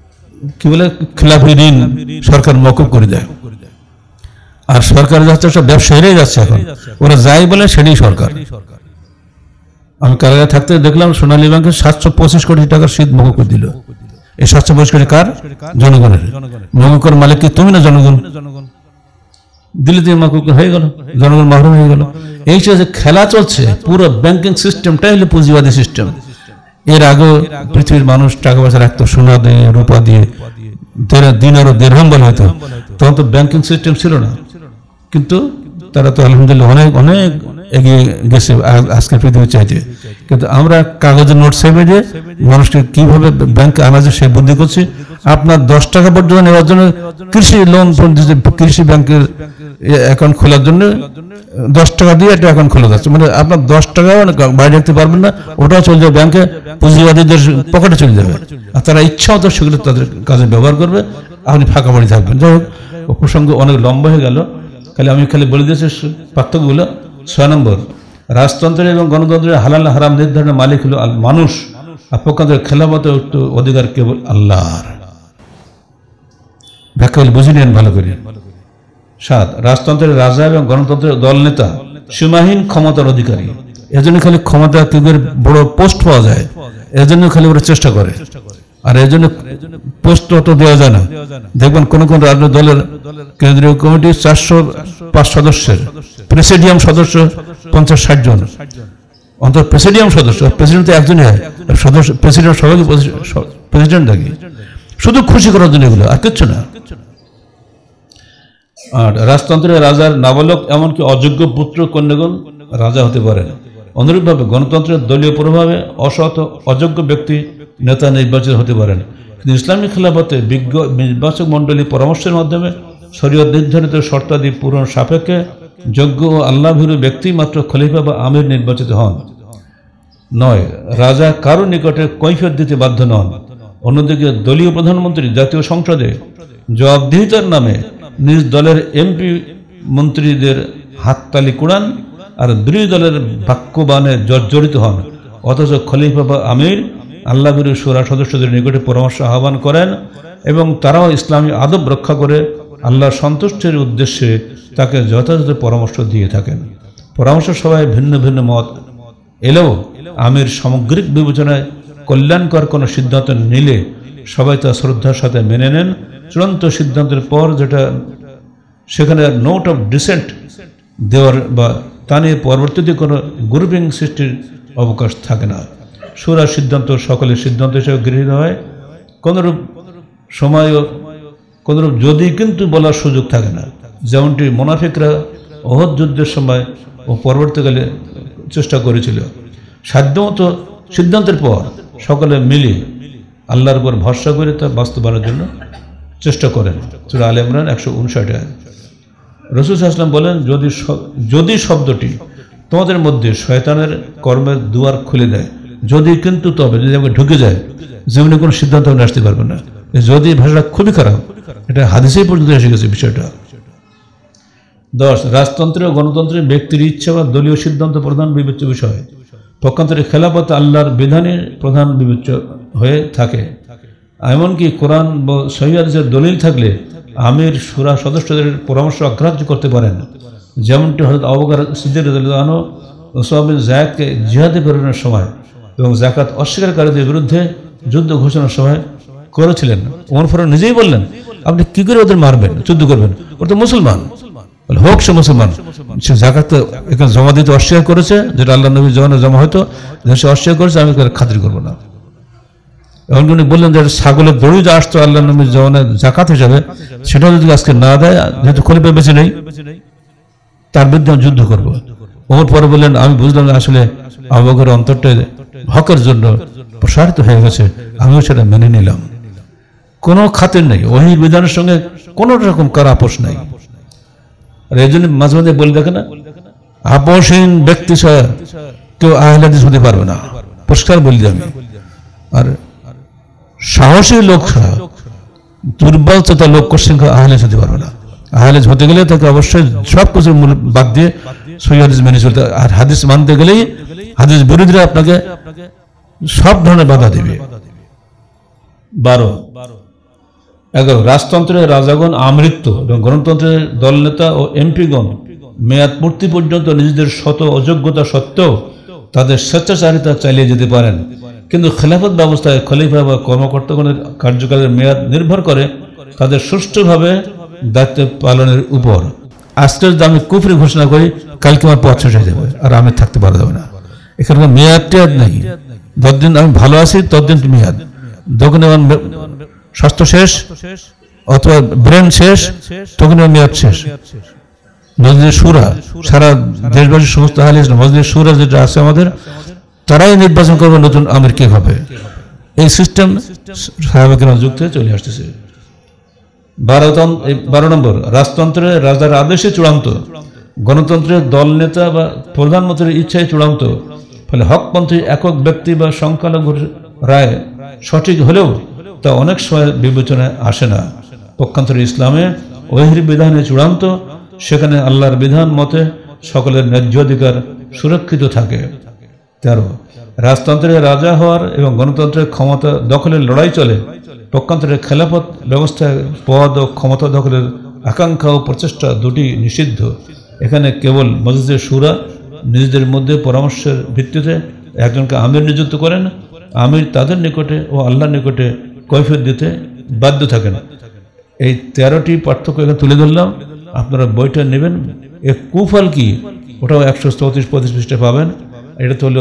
কি বলে খেলাফি ঋণ সরকার মকুব করে দেয়, আর সরকার যাচ্ছে সব ব্যবসায়ীরাই যাচ্ছে এখন, ওরা যাই বলে সেটাই সরকার। আমি কারাগারে থাকতে দেখলাম সোনালী ব্যাংকে 725 কোটি টাকার শীত মকুব করে দিল। এই 725 কোটি কার? জনগণের। মকুব করার মালিক কি তুমি না জনগণ? দিল্লি থেকে মকুব হয়ে গেল, জনগণ মাহরুম হয়ে গেল। এই যে খেলা চলছে, পুরো ব্যাংকিং সিস্টেমটাই হলো পুঁজিবাদী সিস্টেম। এর আগে পৃথিবীর মানুষ টাকা পয়সা রাখতো সোনা দিয়ে, রূপা দিয়ে, দিনার ও দিরহাম বলা হতো, তখন তো ব্যাংকিং সিস্টেম ছিল না। কিন্তু তারা তো আলহামদুলিল্লাহ অনেক অনেক এগিয়ে গেছে আজকের পৃথিবীর চাইতে। কিন্তু আমরা কাগজের নোট সেভে দিয়ে মানুষকে কিভাবে ব্যাংকে আনা যায় সেই বুদ্ধি করছি। আপনার 10 টাকা পর্যন্ত নেওয়ার জন্য কৃষি লোন, কৃষি ব্যাংকের অ্যাকাউন্ট খোলার জন্য 10 টাকা দিয়ে একটা অ্যাকাউন্ট খোলা যাচ্ছে, মানে আপনার 10 টাকা বাইরে রাখতে পারবেন না, ওটাও চলে যাবে ব্যাংকে, পুঁজিবাদীদের পকেটে চলে যাবে, আর তারা ইচ্ছা মতো সেগুলো তাদের কাজে ব্যবহার করবে, আপনি ফাঁকা বাড়ি থাকবেন। যাই হোক, প্রসঙ্গ অনেক লম্বা হয়ে গেল, আমি খালি বলে দিয়েছি পার্থক্যগুলো। 6 নম্বর, রাজতন্ত্রের এবং গণতন্ত্রের হালাল হারাম নির্ধারণের মালিক হলো মানুষ, আর পক্ষান্তরে খেলাফতের অধিকার কেবল আল্লাহর। ব্যাখ্যা বুঝে নেন ভালো করে। 7, রাজতন্ত্রের রাজা এবং গণতন্ত্রের দল নেতা সীমাহীন ক্ষমতার অধিকারী, এজন্য খালি ক্ষমতা কি করে বড় পোস্ট পাওয়া যায়, এজন্য খালি ওরা চেষ্টা করে, আর এজন্য পোস্ট অত দেওয়া যায় না। দেখবেন কোন কোন রাজনৈতিক দলের কেন্দ্রীয় কমিটি 405 সদস্যের, প্রেসিডিয়াম সদস্য 50-60 জন, অন্তত প্রেসিডিয়াম সদস্য, প্রেসিডেন্ট তো একজনই হয়, সদস্য প্রেসিডেন্ট সবাইকে প্রেসিডেন্ট থাকে, শুধু খুশি করার জন্য এগুলো, আর কিচ্ছু না। আর রাজতন্ত্রের রাজার নাবালক এমনকি অযোগ্য পুত্র কন্যাগণ রাজা হতে পারেন। অনুরূপভাবে গণতন্ত্রের দলীয় প্রভাবে অসৎ অযোগ্য ব্যক্তি নেতা নির্বাচিত হতে পারেন। কিন্তু ইসলামী খেলাফতে বিজ্ঞ নির্বাচক মণ্ডলী পরামর্শের মাধ্যমে শরীয়ত নির্ধারিত শর্তাদি পূরণ সাপেক্ষে যোগ্য ও আল্লাহভীরু ব্যক্তি মাত্র খলিফা বা আমির নির্বাচিত হন। 9, রাজা কারো নিকটে কৈফিয়ত দিতে বাধ্য নন। অন্যদিকে দলীয় প্রধানমন্ত্রী জাতীয় সংসদে জবাবদিহিতার নামে নিজ দলের এমপি মন্ত্রীদের হাততালি কুড়ান, আর বিরোধী দলের বাক্যবাণে জর্জরিত হন, অথচ খলিফা বা আমির আল্লাহভীরু শূরা সদস্যদের নিকটে পরামর্শ আহ্বান করেন এবং তারাও ইসলামী আদব রক্ষা করে আল্লাহর সন্তুষ্টির উদ্দেশ্যে তাকে যথাযথ পরামর্শ দিয়ে থাকেন। পরামর্শ সভায় ভিন্ন ভিন্ন মত এলেও আমির সামগ্রিক বিবেচনায় কল্যাণকর কোনো সিদ্ধান্ত নিলে সবাই তা শ্রদ্ধার সাথে মেনে নেন। চূড়ান্ত সিদ্ধান্তের পর যেটা সেখানে নোট অফ ডিসেন্ট দেওয়ার বা তা নিয়ে পরবর্তীতে কোনো গ্রুপিং সৃষ্টির অবকাশ থাকে না। শূরা সিদ্ধান্ত সকলের সিদ্ধান্ত হিসেবে গৃহীত হয়, কোনরূপ সময় কোনরূপ যদি কিন্তু বলার সুযোগ থাকে না, যেমনটি মুনাফিকরা ওহদ যুদ্ধের সময় ও পরবর্তীকালে চেষ্টা করেছিল। সাধ্যমতো সিদ্ধান্তের পর সকলে মিলে আল্লাহর উপর ভরসা করে তা বাস্তবায়নের জন্য চেষ্টা করেন। সূরা আলে ইমরান 159। রাসূল সাল্লাল্লাহু আলাইহি ওয়াসাল্লাম বলেন, যদি শব্দটি তোমাদের মধ্যে শয়তানের কর্মের দুয়ার খুলে দেয়, যদি কিন্তু তবে যদি আমাকে ঢুকে যায়, জীবনে কোনো সিদ্ধান্ত আসতে পারবে না। যদি ভাষাটা খুবই খারাপ, এটা হাদিসেই পর্যন্ত এসে গেছে বিষয়টা। 10, রাজতন্ত্রে ও গণতন্ত্রে ব্যক্তির ইচ্ছা বা দলীয় সিদ্ধান্ত প্রধান বিবেচ্য বিষয়। পক্ষান্তরে খেলাফত আল্লাহর বিধানের প্রধান বিবেচ্য হয়ে থাকে। এমনকি কোরআন বা সহিহ হাদিসের দলিল থাকলে আমির শূরা সদস্যদের পরামর্শ অগ্রাহ্য করতে পারেন, যেমনটি হযরত আবু বকর সিদ্দিক রাদিয়াল্লাহু আনহু উসামা বিন যায়েদকে জিহাদে প্রেরণের সময় এবং যাকাত অস্বীকারীদের বিরুদ্ধে যুদ্ধ ঘোষণার সময় করেছিলেন। ওমর ফারুক নিজেই বললেন, আপনি কি করে ওদের মারবেন, যুদ্ধ করবেন, ওরা তো মুসলমান, হোক সে মুসলমান, সে যাকাত এখানে জমা দিতে অস্বীকার করেছে, যেটা আল্লাহ নবীর জমানে জমা হয়তো, সে অস্বীকার করেছে, আমি খাতির করবো না। এমনকি উনি বললেন যে ছাগলের দড়ি যা আসতো আল্লাহ নবীর জমানে জাকাত হিসাবে, সেটাও যদি আজকে না দেয়, যেহেতু খলিফা বেঁচে নেই, তার বিরুদ্ধে আমি যুদ্ধ করবো। ওমর পরে বললেন, আমি বুঝলাম আসলে আবু বকরের অন্তরটা হকের জন্য প্রসারিত হয়ে গেছে, আমিও সেটা মেনে নিলাম। কোনো খাতির নেই, ওহীর বিধানের সঙ্গে কোনো রকম কার আপোষ নাই। আর এই জন্য মাঝে মাঝে বলে দেখে না, আপোষহীন ব্যক্তি ছাড়া কেউ আহলে হাদিস হতে পারবে না, পরিষ্কার বলি আমি। আর সাহসী লোক ছাড়া দুর্বল চেতা লোক কোশ্চেন আহলে হাদিস হতে পারবে না। আহলে হাদিস হতে গেলে তাকে অবশ্যই সব কিছু বাদ দিয়ে সহিহ হাদিস মেনে চলতে, আর হাদিস মানতে গেলেই হাদিস বিরোধীরা আপনাকে সব ধরনের বাধা দেবে। 12, 11 রাজতন্ত্রের রাজাগণ আমৃত্যু এবং গণতন্ত্রের দলনেতা ও এমপিগণ মেয়াদ পূর্তি পর্যন্ত নিজেদের শত অযোগ্যতা সত্ত্বেও তাদের স্বেচ্ছাচারিতা চালিয়ে যেতে পারেন, কিন্তু খেলাফত ব্যবস্থায় খলিফা বা কর্মকর্তাগণের কার্যকালের মেয়াদ নির্ভর করে তাদের সুষ্ঠুভাবে দায়িত্ব পালনের উপর। আজকের আমি কুফরি ঘোষণা করি, কালকে আমার পথ শেষ হয়ে যাবে আর আমি থাকতে পারা যাবে না। এখানে মেয়াদ টেয়াদ নেই, যতদিন আমি ভালো আছি ততদিন মেয়াদ, যখন আমার স্বাস্থ্য শেষ অথবা ব্রেন শেষ তখন মেয়াদ শেষ। মজলিস শুরা, সারা দেশবাসী সমস্ত আহলে ইসলাম মজলিস শুরা যেটা আছে আমাদের, তারাই নির্বাচন করবে নতুন আমির কে হবে। এই সিস্টেম সাহাবা কেরামের যুগ থেকে চলে আসতেছে। 12 নম্বর রাজতন্ত্রের রাজার আদেশে চূড়ান্ত, গণতন্ত্রের দল নেতা বা প্রধানমন্ত্রীর ইচ্ছায় চূড়ান্ত। ফলে হকপন্থী একক ব্যক্তি বা সংখ্যালঘুর রায় সঠিক হলেও তা অনেক সময় বিবেচনায় আসে না। পক্ষান্তরে ইসলামে ওহির বিধানে চূড়ান্ত, সেখানে আল্লাহর বিধান মতে সকলের ন্যায্য অধিকার সুরক্ষিত থাকে। 13 রাজতন্ত্রের রাজা হওয়ার এবং গণতন্ত্রের ক্ষমতা দখলের লড়াই চলে। পক্ষান্তরে খেলাফত ব্যবস্থায় পদ ও ক্ষমতা দখলের আকাঙ্ক্ষা ও প্রচেষ্টা দুটি নিষিদ্ধ। এখানে কেবল মজলিসে শুরা নিজেদের মধ্যে পরামর্শের ভিত্তিতে একজনকে আমির নিযুক্ত করেন, আমির তাদের নিকটে ও আল্লাহর নিকটে কৈফিয়ত দিতে বাধ্য থাকেন। এই 13টি পার্থক্য এখানে তুলে ধরলাম, আপনারা বইটা নেবেন। এর কুফল কি ওটাও 134-35 পৃষ্ঠা পাবেন। এটা তো হলো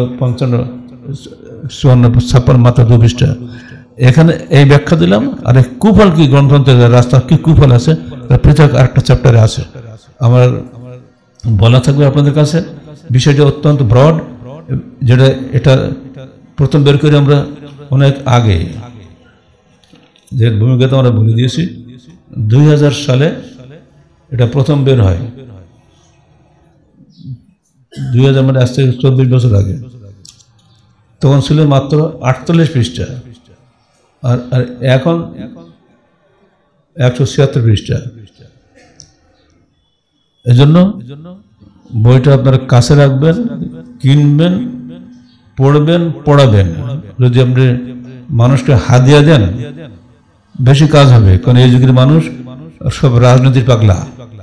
55-54 মাত্র 2 পৃষ্ঠা। এখানে এই ব্যাখ্যা দিলাম। আর এই কুফল কি, গণতন্ত্রের রাস্তা কি কুফল আছে, পৃথক আরেকটা চ্যাপ্টারে আছে। আমার বলা থাকবে আপনাদের কাছে। বিষয়টা অত্যন্ত ব্রড, যেটা এটা প্রথম বের করে আমরা অনেক আগে, যে ভূমিকা তো আমরা বলে দিয়েছি। 2000 সালে এটা প্রথম বের হয়। 2000 মানে আজ থেকে 24 বছর আগে। তখন ছিল মাত্র 48 পৃষ্ঠা, আর এখন 176 পৃষ্ঠা। এজন্য বইটা আপনারা কাছে রাখবেন, কিনবেন, পড়বেন, পড়াবেন। যদি আপনি মানুষকে হাদিয়া দেন বেশি কাজ হবে, কারণ এই যুগের মানুষ সব রাজনীতির পাগলা।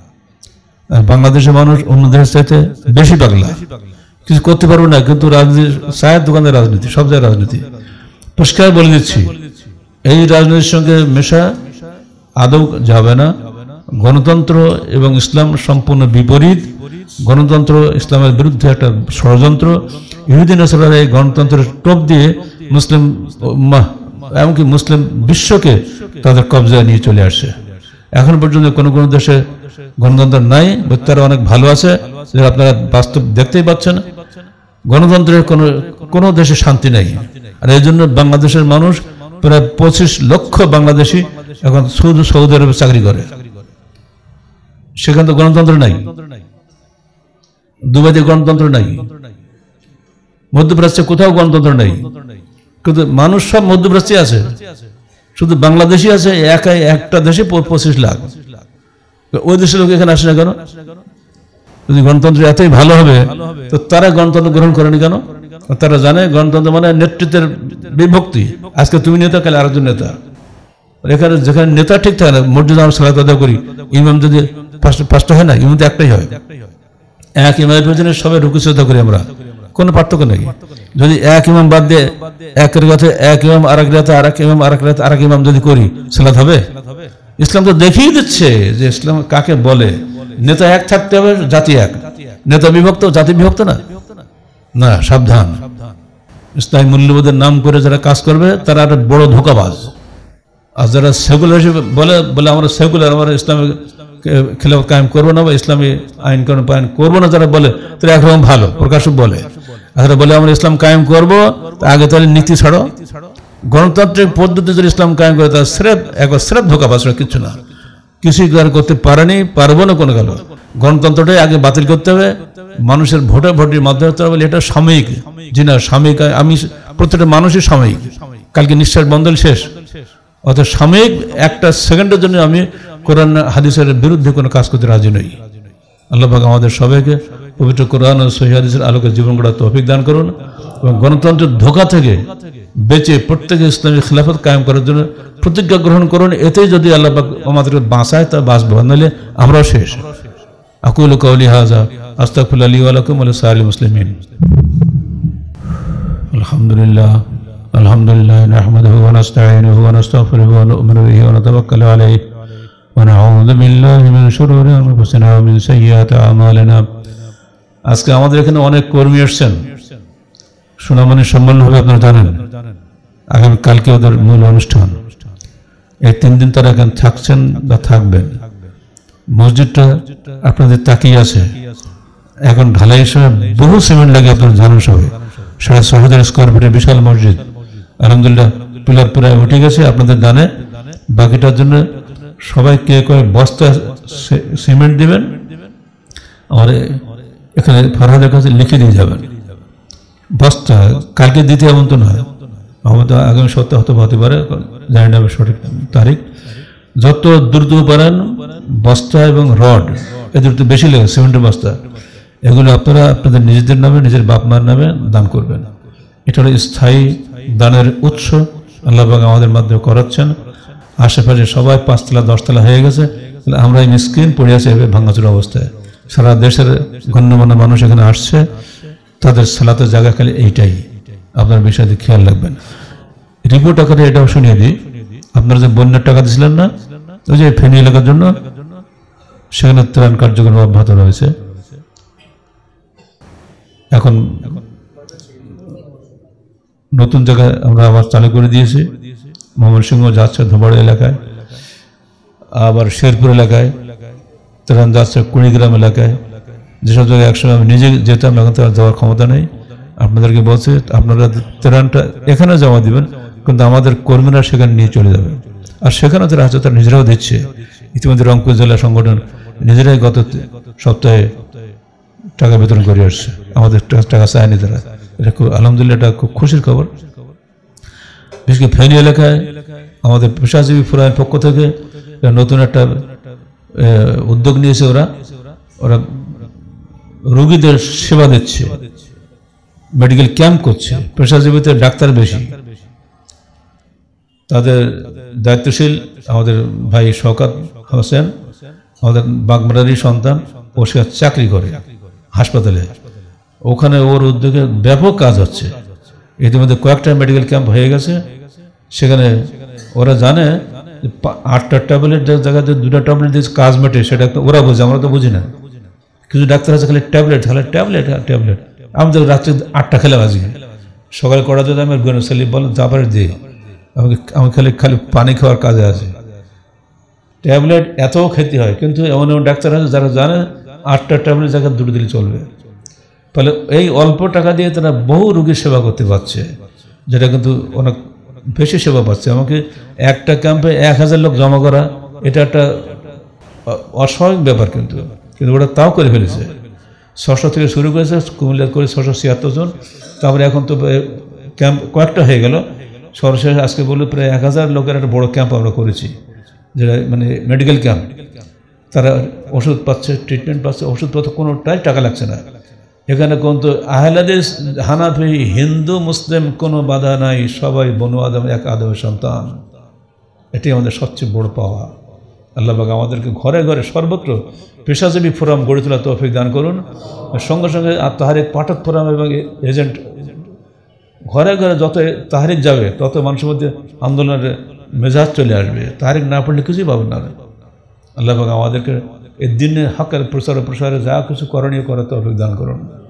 আর বাংলাদেশের মানুষ অন্য দেশের চাইতে বেশি পাগলা, কিছু করতে পারবে না, কিন্তু রাজনীতি, চায়ের দোকানের রাজনীতি, সব জায়গায় রাজনীতি। পরিষ্কার বলে দিচ্ছি, এই রাজনীতির সঙ্গে মেশা আদৌ যাবে না। গণতন্ত্র এবং ইসলাম সম্পূর্ণ বিপরীত। গণতন্ত্র ইসলামের বিরুদ্ধে একটা ষড়যন্ত্র। ইহুদি নাসারারা এই গণতন্ত্রের টোপ দিয়ে মুসলিম এমনকি মুসলিম বিশ্বকে তাদের কবজায় নিয়ে চলে আসছে। এখন পর্যন্ত কোনো কোনো দেশে গণতন্ত্র নাই, তারা অনেক ভালো আছে, যেটা আপনারা বাস্তব দেখতেই পাচ্ছেন। গণতন্ত্রের কোনো দেশে শান্তি নেই। আর এই জন্য বাংলাদেশের মানুষ প্রায় 25 লক্ষ বাংলাদেশি এখন সৌদি আরবে চাকরি করে, সেখানে তো গণতন্ত্র নাই। দুবাইতে গণতন্ত্র নাই, মধ্যপ্রাচ্যে কোথাও গণতন্ত্র নাই, কিন্তু মানুষ সব মধ্যপ্রাচ্যে আছে, শুধু বাংলাদেশি আছে একটা দেশে 25 লাখ। ওই দেশের লোক এখানে আসে না কেন? যদি গণতন্ত্র এতই ভালো হবে তো তারা গণতন্ত্র গ্রহণ করেনি কেন? তারা জানে গণতন্ত্র মানে নেতৃত্বের বিভক্তি। আজকে তুমি নেতা, কালে আরেকজন নেতা। এখানে যেখানে নেতা ঠিক থাকে না, মসজিদে আমরা সালাত আদায় করি, ইমাম যদি 5টা হয় না, ইমাম তো একটাই হয়। এক ইমামের পেছনে সবাই রুকু শ্রদ্ধা করি আমরা, কোনো পার্থক্য নেই। যদি এক ইমাম বাদ দিয়ে এক রাতে এক ইমাম, আরেক রাতে আরেক ইমাম, আরেক রাতে আরেক ইমাম যদি করি, সালাত হবে? ইসলাম তো দেখিয়ে দিচ্ছে যে ইসলাম কাকে বলে। নেতা এক থাকতে হবে, জাতি এক। নেতা বিভক্ত, জাতি বিভক্ত না, না, সাবধান। ইসলামী মূল্যবোধের নাম করে যারা কাজ করবে তারা একটা বড় ধোঁকাবাজ। আর যারা সেকুলার হিসেবে বলে আমরা সেকুলার, আমরা ইসলামী খেলাফত কায়েম করবো না বা ইসলামী আইন কানুন পালন করবো না, যারা বলে তারা একরকম ভালো প্রকাশক বলে। আর বলে আমরা ইসলাম কায়েম করবো, আগে তাহলে নীতি ছাড়ো। গণতান্ত্রিক পদ্ধতি যদি ইসলাম কায়েম করে তার স্রেফ ধোঁকাবাজ, কিছু না, কিছুই করতে পারেনি, পারবো না কোনো কালো। গণতন্ত্রটাই আগে বাতিল করতে হবে, মানুষের ভোটের মাধ্যমে হতে হবে। এটা সাময়িক, জি না, সাময়িক। আমি প্রত্যেকটা মানুষই সাময়িক, কালকে নিঃশ্বাস বন্ধন শেষ। অর্থাৎ সাময়িক একটা সেকেন্ডের জন্য আমি কোরআন হাদিসের বিরুদ্ধে কোনো কাজ করতে রাজি নই। আল্লাহ পাক আমাদের সবাইকে পবিত্র কোরআন ও সহিহ হাদিসের আলোকে জীবন গড়ার তৌফিক দান করুন। এবং গণতন্ত্রের ধোঁকা থেকে বেঁচে প্রত্যেকে ইসলামী খিলাফত কায়েম করার জন্য প্রতিজ্ঞা গ্রহণ করুন। এতেই যদি আল্লাহ পাক আমাদেরকে বাঁচায় তা বাঁচবো, নাহলে আমরাও শেষ। আকুলু কাউলি হাযা আস্তাগফিরুল্লাহ লি ওয়া লাকুম ওয়া লিসাইরিল মুসলিমিন। আলহামদুলিল্লাহ আলহামদুলিল্লাহ নাহমাদুহু ওয়া নাস্তাঈনুহু ওয়া নাস্তাগফিরুহু ওয়া নু'মিনু বিহি ওয়া নাতাওয়াক্কালু আলাইহি ওয়া নাউযু বিল্লাহি মিন শুরুরি আনফুসিনা ওয়া মিন সাইয়্যাতি আমালিনা। আজকে আমাদের এখানে অনেক কর্মী এসেছেন, সোনামণি সম্মেলন হবে আপনারা জানেন। আগামী কালকে ওদের মূল অনুষ্ঠান। এই 3 দিন তারা এখানে থাকছেন বা থাকবেন। মসজিদটা আপনাদের তাকিয়ে আছে, এখন ঢালাই হিসেবে বহু সিমেন্ট লাগে, আপনারা জানেন সবাই। 6,500 স্কোয়ার ফিটের বিশাল মসজিদ, আলহামদুলিল্লাহ পিলার প্রায় উঠে গেছে আপনাদের জানে। বাকিটার জন্য সবাই কে কয় বস্তা সিমেন্ট দিবেন, আর এখানে ফরহাদের কাছে লিখে দিয়ে যাবেন। বস্তা কালকে দিতে এমন তো নয়, আমাদের আগামী সপ্তাহ হতে পারে, জানি না সঠিক তারিখ। যত দ্রুত পারেন বস্তা এবং রড, এদের তো বেশি লাগে, সিমেন্টের বস্তা, এগুলো আপনারা আপনাদের নিজেদের নামে, নিজের বাপ মার নামে দান করবেন। এটা হলো স্থায়ী দানের উৎস, আল্লাহ পাক আমাদের মাধ্যমে করাচ্ছেন। আশেপাশে সবাই 5 তলা 10 তলা হয়ে গেছে, আমরা এই মিসকিন পড়ে আছে ভাঙাচুর অবস্থায়। সারা দেশের গণ্যমান্য মানুষ এখানে আসছে, তাদের সালাতের জায়গা খালি এইটাই। আপনার বিষয়টি খেয়াল রাখবেন। রিপোর্ট আকারে এটাও শুনিয়ে দিই, আপনারা যে বন্যার টাকা দিয়েছিলেন না, ওই যে ফেনী এলাকার জন্য, সেখানে ত্রাণ কার্যক্রম অব্যাহত রয়েছে। এখন নতুন জায়গায় আমরা আবার চালু করে দিয়েছি। ময়মনসিংহ যাচ্ছে ধোবাড়া এলাকায়, আবার শেরপুর এলাকায় ত্রাণ যাচ্ছে, কুড়িগ্রাম এলাকায়। যেসব জায়গায় একসময় আমি নিজে যেতাম, এখন তো যাওয়ার ক্ষমতা নেই। আপনাদেরকে বলছে আপনারা ত্রাণটা এখানে জমা দিবেন, কিন্তু আমাদের কর্মীরা সেখানে নিয়ে চলে যাবে। আর সেখানে তারা আছে, তারা নিজেরাও দিচ্ছে। ইতিমধ্যে রংপুর জেলা সংগঠন নিজেরাই গত সপ্তাহে টাকা বিতরণ করে আসছে, আমাদের টাকা চায়নি তারা। এটা খুব আলহামদুলিল্লাহ, এটা খুব খুশির খবর। বিশেষ করে ফেনী এলাকায় আমাদের পেশাজীবী ফোরামের পক্ষ থেকে নতুন একটা উদ্যোগ নিয়েছে। ওরা রোগীদের সেবা দিচ্ছে, মেডিকেল ক্যাম্প করছে। পেশাজীবীতে ডাক্তার বেশি, তাদের দায়িত্বশীল আমাদের ভাই শওকত হোসেন, আমাদের বাগমারারই সন্তান, ও সে চাকরি করে হাসপাতালে। ওখানে ওর উদ্যোগে ব্যাপক কাজ হচ্ছে। ইতিমধ্যে কয়েকটা মেডিকেল ক্যাম্প হয়ে গেছে। সেখানে ওরা জানে 8টা ট্যাবলেট জায়গাতে 2টা ট্যাবলেট দিয়ে কাজ মেটে, সেটা ওরা বোঝে, আমরা তো বুঝি না। কিছু ডাক্তার আছে খালি ট্যাবলেট, খালি ট্যাবলেট ট্যাবলেট। আমি তো রাত্রে 8টা খেলাম আজকে, সকালে করা যদি আমি সেলিপ বল যাবার দিই, আমি খালি পানি খাওয়ার কাজে আছে। ট্যাবলেট এত খেতে হয়, কিন্তু এমন এমন ডাক্তার আছে যারা জানে 8টা ট্যাবলেট জায়গায় 2টো দিলে চলবে। ফলে এই অল্প টাকা দিয়ে তারা বহু রোগীর সেবা করতে পারছে, যেটা কিন্তু অনেক বেশি সেবা পাচ্ছে। আমাকে একটা ক্যাম্পে 1000 লোক জমা করা, এটা একটা অস্বাভাবিক ব্যাপার, কিন্তু ওরা তাও করে ফেলেছে। 600 থেকে শুরু করেছে, কুমিল্লা করে 676 জন, তারপরে এখন তো ক্যাম্প কয়েকটা হয়ে গেল। সর্বশেষ আজকে বললো প্রায় 1000 লোকের একটা বড় ক্যাম্প আমরা করেছি, যেটা মানে মেডিকেল ক্যাম্প। তারা ওষুধ পাচ্ছে, ট্রিটমেন্ট পাচ্ছে, ওষুধপত্র কোনোটাই টাকা লাগছে না। এখানে কিন্তু আহলে হাদিস, হানাফি, হিন্দু, মুসলিম কোনো বাধা নাই, সবাই বনু আদম, এক আদমের সন্তান। এটি আমাদের সবচেয়ে বড় পাওয়া। আল্লাহ পাক আমাদেরকে ঘরে ঘরে সর্বত্র পেশাজীবী ফোরাম গড়ে তোলার তৌফিক দান করুন। সঙ্গে সঙ্গে তাহারিক পাঠক ফোরাম এবং এজেন্ট, ঘরে ঘরে যত তাহারিক যাবে তত মানুষের মধ্যে আন্দোলনের মেজাজ চলে আসবে। তাহারিক না পড়লে কিছুই পাবেন না। আল্লাহ পাক আমাদেরকে এই দিনে হকের প্রচারে যা কিছু করণীয় করার তৌফিক দান করুন।